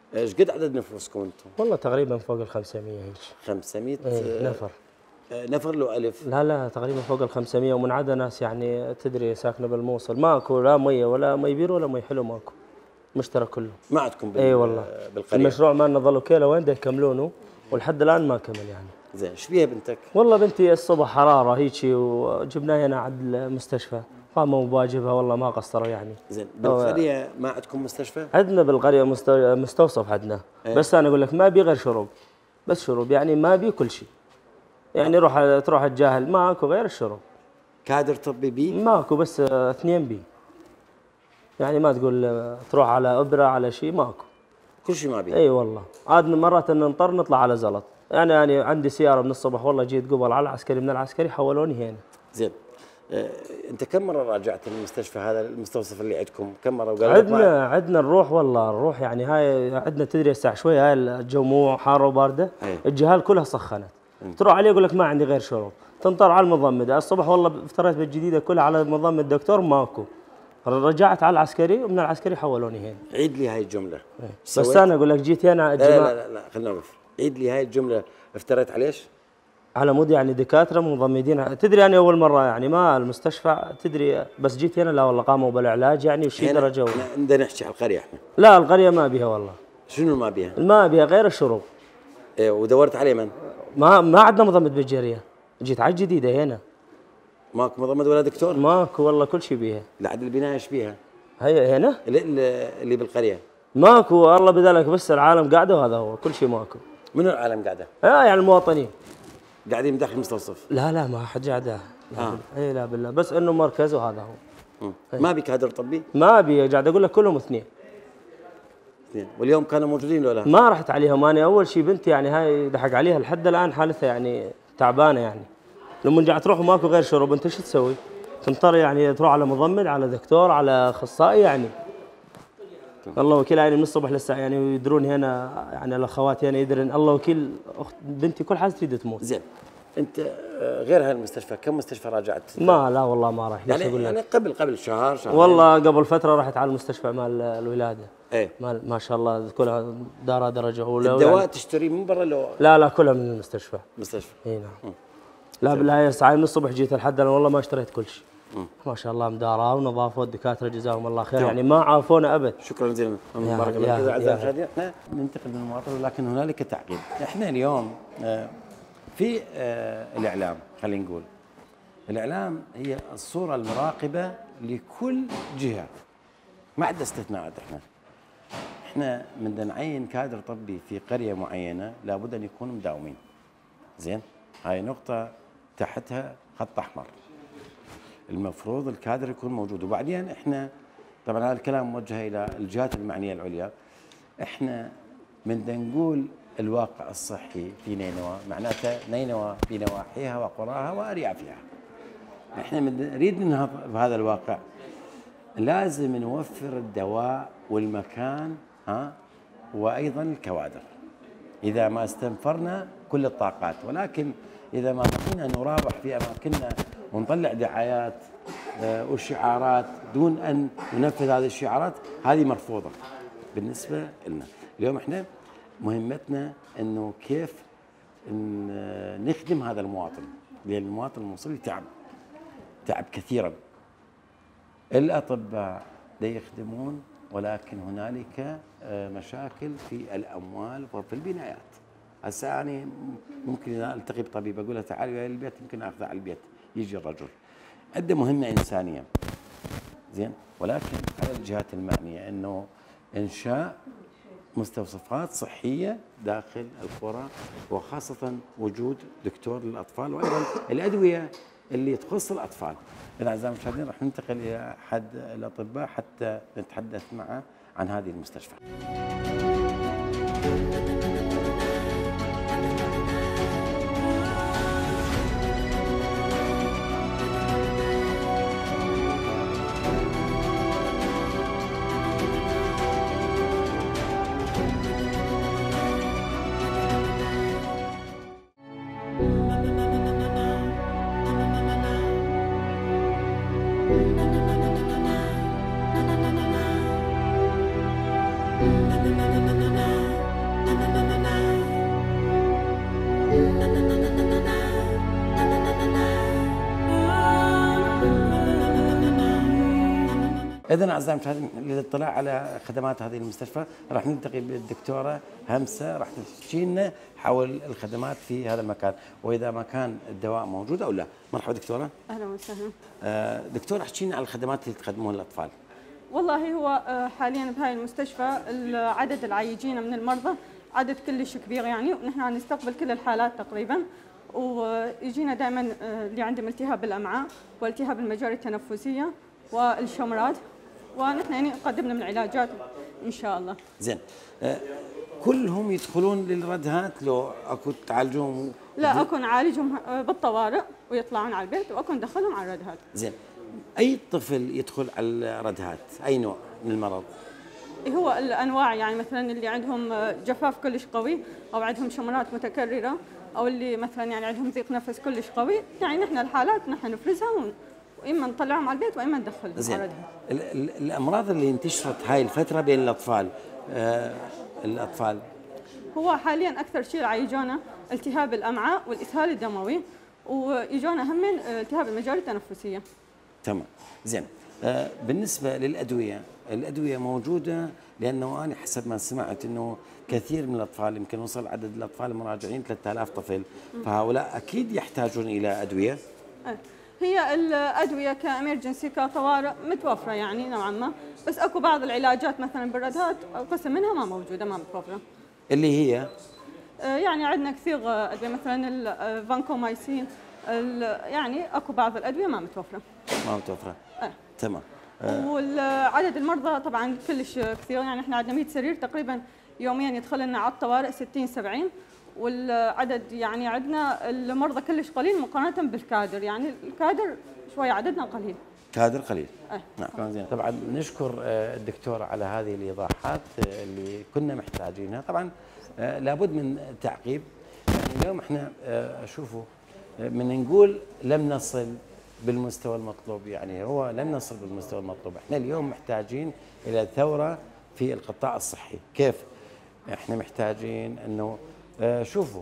Speaker 1: ايش قد عدد نفوسكم انتم؟
Speaker 8: والله تقريبا فوق ال 500 هيك.
Speaker 1: 500
Speaker 8: نفر.
Speaker 1: نفر له ألف؟
Speaker 8: لا تقريبا فوق ال 500 ومن عدا ناس يعني تدري ساكنه بالموصل، ماكو لا ميه ولا مي بير ولا مي حلو، ماكو مشترك كله.
Speaker 1: ما عندكم
Speaker 8: اي والله
Speaker 1: بالقريه؟
Speaker 8: المشروع مالنا ظلوا كيلو وين يكملونه ولحد الان ما كمل يعني.
Speaker 1: زين ايش فيها بنتك؟
Speaker 8: والله بنتي الصبح حراره هيجي وجبناها هنا عند المستشفى، قاموا بواجبها والله ما قصروا يعني.
Speaker 1: زين بالقريه ما عندكم مستشفى؟
Speaker 8: عندنا بالقريه مستوصف عندنا. بس انا اقول لك ما بي غير شروب، بس شروب يعني ما بي كل شيء. يعني تروح الجاهل ماكو غير الشروب.
Speaker 1: كادر طبي بي؟
Speaker 8: ماكو بس 2 بي. يعني ما تقول تروح على ابره على شيء، ماكو.
Speaker 1: كل شيء ما بي؟
Speaker 8: اي والله عاد مرات ننطر نطلع على زلط. يعني عندي سياره من الصبح والله جيت قبل على العسكري، من العسكري حولوني هنا.
Speaker 1: زين انت كم مره راجعت المستشفى هذا المستوصف اللي عندكم؟ كم مره وقال
Speaker 8: عندنا نروح والله نروح يعني. هاي عندنا تدري الساعه شويه هاي الجو مو حاره وبارده. الجهال كلها سخنت. تروح عليه يقول لك ما عندي غير شروب، تنطر على المضمده. الصبح والله افتريت بالجديده كلها على مضمه الدكتور ماكو. رجعت على العسكري ومن العسكري حولوني هنا.
Speaker 1: عيد لي هاي الجمله.
Speaker 8: بس انا اقول لك جيت هنا
Speaker 1: لا خلينا نوقف. عيد لي هاي الجمله. افتريت على ايش؟ على
Speaker 8: مود يعني دكاتره مضمدين. تدري انا اول مره يعني ما المستشفى تدري، بس جيت هنا لا والله قاموا بالعلاج يعني وشي درجه.
Speaker 1: بدنا نحكي على القريه احنا.
Speaker 8: لا القريه ما بيها والله.
Speaker 1: شنو ما بيها؟
Speaker 8: ما بيها غير الشروب.
Speaker 1: إيه ودورت عليه من؟
Speaker 8: ما عندنا مضمد بالجريه. جيت على الجديده هنا.
Speaker 1: ماكو مضمد ولا دكتور؟
Speaker 8: ماكو والله كل شيء بيها.
Speaker 1: لعد البنايه ايش بيها؟
Speaker 8: هي هنا؟
Speaker 1: اللي بالقريه
Speaker 8: ماكو والله بذلك، بس العالم قاعده وهذا هو كل شيء ماكو.
Speaker 1: منو العالم قاعده؟
Speaker 8: يعني المواطنين
Speaker 1: قاعدين داخل المستوصف؟
Speaker 8: لا ما حد قاعده. اي لا بالله، بس انه مركز وهذا هو.
Speaker 1: ما بي كادر طبي؟
Speaker 8: ما بي، قاعد اقول لك كلهم اثنين.
Speaker 1: واليوم كانوا موجودين ولا لا؟
Speaker 8: ما رحت عليهم انا. اول شيء بنتي يعني هاي ضحك عليها لحد الان حالتها يعني تعبانه يعني. لما قاعد تروح وماكو غير شرب انت شو تسوي؟ تنطر يعني تروح على مضمد على دكتور على اخصائي يعني. الله وكيل يعني من الصبح للساعه يعني يدرون هنا يعني الاخوات يعني يدرون الله وكيل اخت بنتي كل حاجه تريد تموت.
Speaker 1: زين انت غير هالمستشفى كم مستشفى راجعت؟
Speaker 8: لا والله ما راح.
Speaker 1: يعني قبل شهر
Speaker 8: والله قبل فتره رحت على المستشفى مال الولاده.
Speaker 1: ايه
Speaker 8: ما شاء الله كلها دارها درجه اولى.
Speaker 1: الدواء يعني تشتري من برا لو؟
Speaker 8: لا كلها من المستشفى.
Speaker 1: مستشفى.
Speaker 8: اي نعم. لا بالله ساعه من الصبح جيت لحد الان والله ما اشتريت كل شيء. ما شاء الله مدارة ونظافه والدكاتره جزاهم الله خير يعني ما عافونا ابد.
Speaker 1: شكرا جزيلا بارك الله فيك. اعزائي المشاهدين احنا ننتقل من المواطن ولكن هنالك تعقيب. احنا اليوم في الاعلام، خلينا نقول الاعلام هي الصوره المراقبه لكل جهه ما عندنا استثناءات. احنا من نعين كادر طبي في قريه معينه لابد ان يكونوا مداومين. زين هاي نقطه تحتها خط احمر. المفروض الكادر يكون موجود. وبعدين احنا طبعا هذا الكلام موجه الى الجهات المعنيه العليا. احنا من نقول الواقع الصحي في نينوى معناته نينوى بنواحيها وقراها واريافها. احنا من نريد ننهض بهذا الواقع لازم نوفر الدواء والمكان وايضا الكوادر. اذا ما استنفرنا كل الطاقات، ولكن اذا ما بقينا نرابح في اماكننا ونطلع دعايات وشعارات دون ان ننفذ هذه الشعارات، هذه مرفوضه بالنسبه لنا. اليوم احنا مهمتنا انه كيف نخدم هذا المواطن، لان المواطن المصري تعب كثيرا. الاطباء لا يخدمون، ولكن هنالك مشاكل في الاموال وفي البنايات. هسه يعني ممكن اذا التقي بطبيب اقول له تعال ويا البيت، يمكن اخذه على البيت يجي الرجل. عنده مهمه انسانيه. زين، ولكن على الجهات المعنيه انه انشاء مستوصفات صحيه داخل القرى، وخاصه وجود دكتور للاطفال وايضا الادويه اللي تخص الاطفال. اذا اعزائي المشاهدين راح ننتقل الى احد الاطباء حتى نتحدث معه عن هذه المستشفى.
Speaker 9: na na na na
Speaker 1: إذن أعزائي المشاهدين للاطلاع على خدمات هذه المستشفى راح نلتقي بالدكتورة همسة راح تحكي لنا حول الخدمات في هذا المكان وإذا ما كان الدواء موجود أو لا. مرحبا دكتورة.
Speaker 9: أهلا وسهلا.
Speaker 1: دكتورة احكي لنا على الخدمات اللي تقدموها للأطفال.
Speaker 9: والله هو حاليا بهاي المستشفى عدد العايجين من المرضى عدد كلش كبير يعني، ونحن نستقبل كل الحالات تقريبا، ويجينا دائما اللي عندهم التهاب بالامعاء والتهاب المجاري التنفسيه والشمرات، ونحن يعني قدمنا من العلاجات ان شاء الله.
Speaker 1: زين. كلهم يدخلون للردهات لو اكو تعالجوهم؟
Speaker 9: لا، اكو نعالجهم بالطوارئ ويطلعون على البيت، واكو ندخلهم على الردهات.
Speaker 1: زين. اي طفل يدخل على الردهات؟ اي نوع من المرض؟
Speaker 9: هو الانواع يعني مثلا اللي عندهم جفاف كلش قوي او عندهم شمرات متكرره او اللي مثلا يعني عندهم ضيق نفس كلش قوي، يعني نحن الحالات نحن نفرزها واما نطلعهم على البيت واما ندخلهم.
Speaker 1: زين. الامراض اللي انتشرت هاي الفتره بين الاطفال الاطفال
Speaker 9: هو حاليا اكثر شيء عيجونا التهاب الامعاء والاسهال الدموي، ويجونا هم من التهاب المجاري التنفسيه.
Speaker 1: تمام. زين. بالنسبه للادويه، الادويه موجوده؟ لانه انا حسب ما سمعت انه كثير من الاطفال يمكن وصل عدد الاطفال المراجعين 3000 طفل، فهؤلاء اكيد يحتاجون الى ادويه.
Speaker 9: هي الادويه كامرجنسي كطوارئ متوفره يعني نوعا ما، بس اكو بعض العلاجات مثلا بالردهات قسم منها ما موجوده ما متوفره.
Speaker 1: اللي هي
Speaker 9: يعني عندنا كثير ادويه مثلا الفانكومايسين، يعني اكو بعض الادويه ما متوفره.
Speaker 1: ما متوفره. تمام.
Speaker 9: والعدد المرضى طبعا كلش كثير، يعني احنا عندنا 100 سرير تقريبا يوميا يدخل لنا على الطوارئ 60 70، والعدد يعني عندنا المرضى كلش قليل مقارنه بالكادر، يعني الكادر شويه عددنا قليل.
Speaker 1: كادر قليل. نعم. زين. طبعا نشكر الدكتور على هذه الايضاحات اللي كنا محتاجينها. طبعا لابد من تعقيب، يعني اليوم احنا شوفوا من نقول لم نصل بالمستوى المطلوب، يعني هو لم نصل بالمستوى المطلوب، احنا اليوم محتاجين الى ثوره في القطاع الصحي. كيف؟ احنا محتاجين انه شوفوا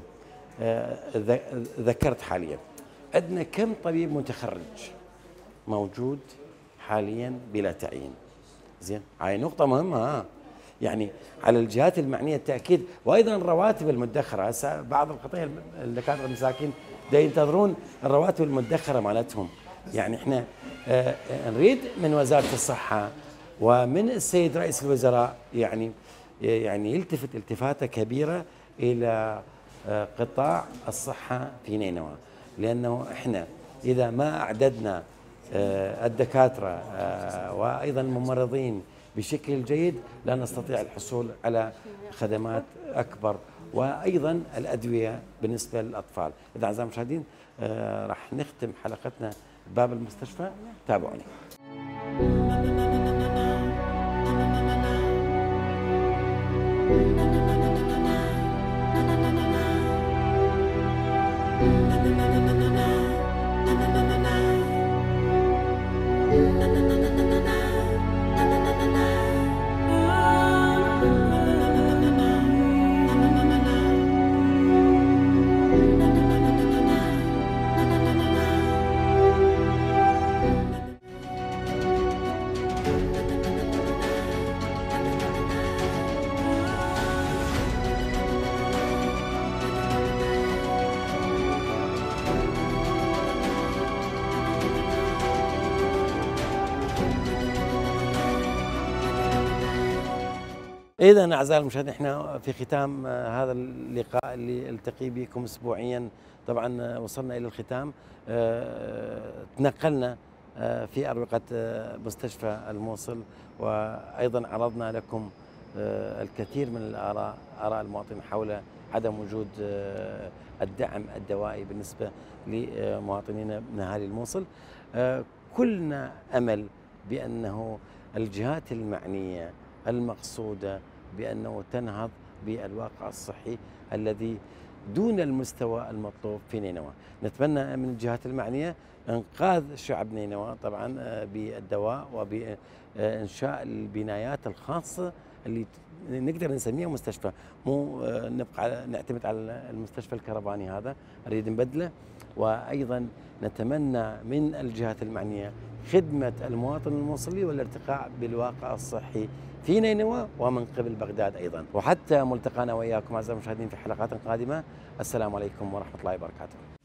Speaker 1: ذكرت حاليا عندنا كم طبيب متخرج موجود حاليا بلا تعيين. زين، هاي نقطة مهمة يعني على الجهات المعنية التأكيد، وأيضا الرواتب المدخرة. هسه بعض القطيع الدكاترة المساكين دا ينتظرون الرواتب المدخرة مالتهم. يعني احنا نريد من وزارة الصحة ومن السيد رئيس الوزراء يعني يلتفت التفاتة كبيرة إلى قطاع الصحة في نينوى، لأنه احنا إذا ما أعددنا الدكاترة وأيضا الممرضين بشكل جيد لا نستطيع الحصول على خدمات أكبر، وأيضا الأدوية بالنسبة للأطفال. إذا أعزائي المشاهدين راح نختم حلقتنا باب المستشفى، تابعوني. إذا أعزائي المشاهدين احنا في ختام هذا اللقاء اللي التقي بكم أسبوعيا. طبعا وصلنا إلى الختام، تنقلنا في أروقة مستشفى الموصل، وأيضا عرضنا لكم الكثير من الآراء، آراء المواطنين حول عدم وجود الدعم الدوائي بالنسبة لمواطنينا من أهالي الموصل. كلنا أمل بأنه الجهات المعنية المقصودة بأنه تنهض بالواقع الصحي الذي دون المستوى المطلوب في نينوى. نتمنى من الجهات المعنية إنقاذ شعب نينوى طبعا بالدواء وبإنشاء البنايات الخاصة اللي نقدر نسميها مستشفى، مو نبقى نعتمد على المستشفى الكرفاني هذا، نريد نبدله. وأيضا نتمنى من الجهات المعنية خدمة المواطن الموصلي والارتقاء بالواقع الصحي في نينوى ومن قبل بغداد أيضا. وحتى ملتقانا وإياكم أعزائي المشاهدين في حلقات قادمة، السلام عليكم ورحمة الله وبركاته.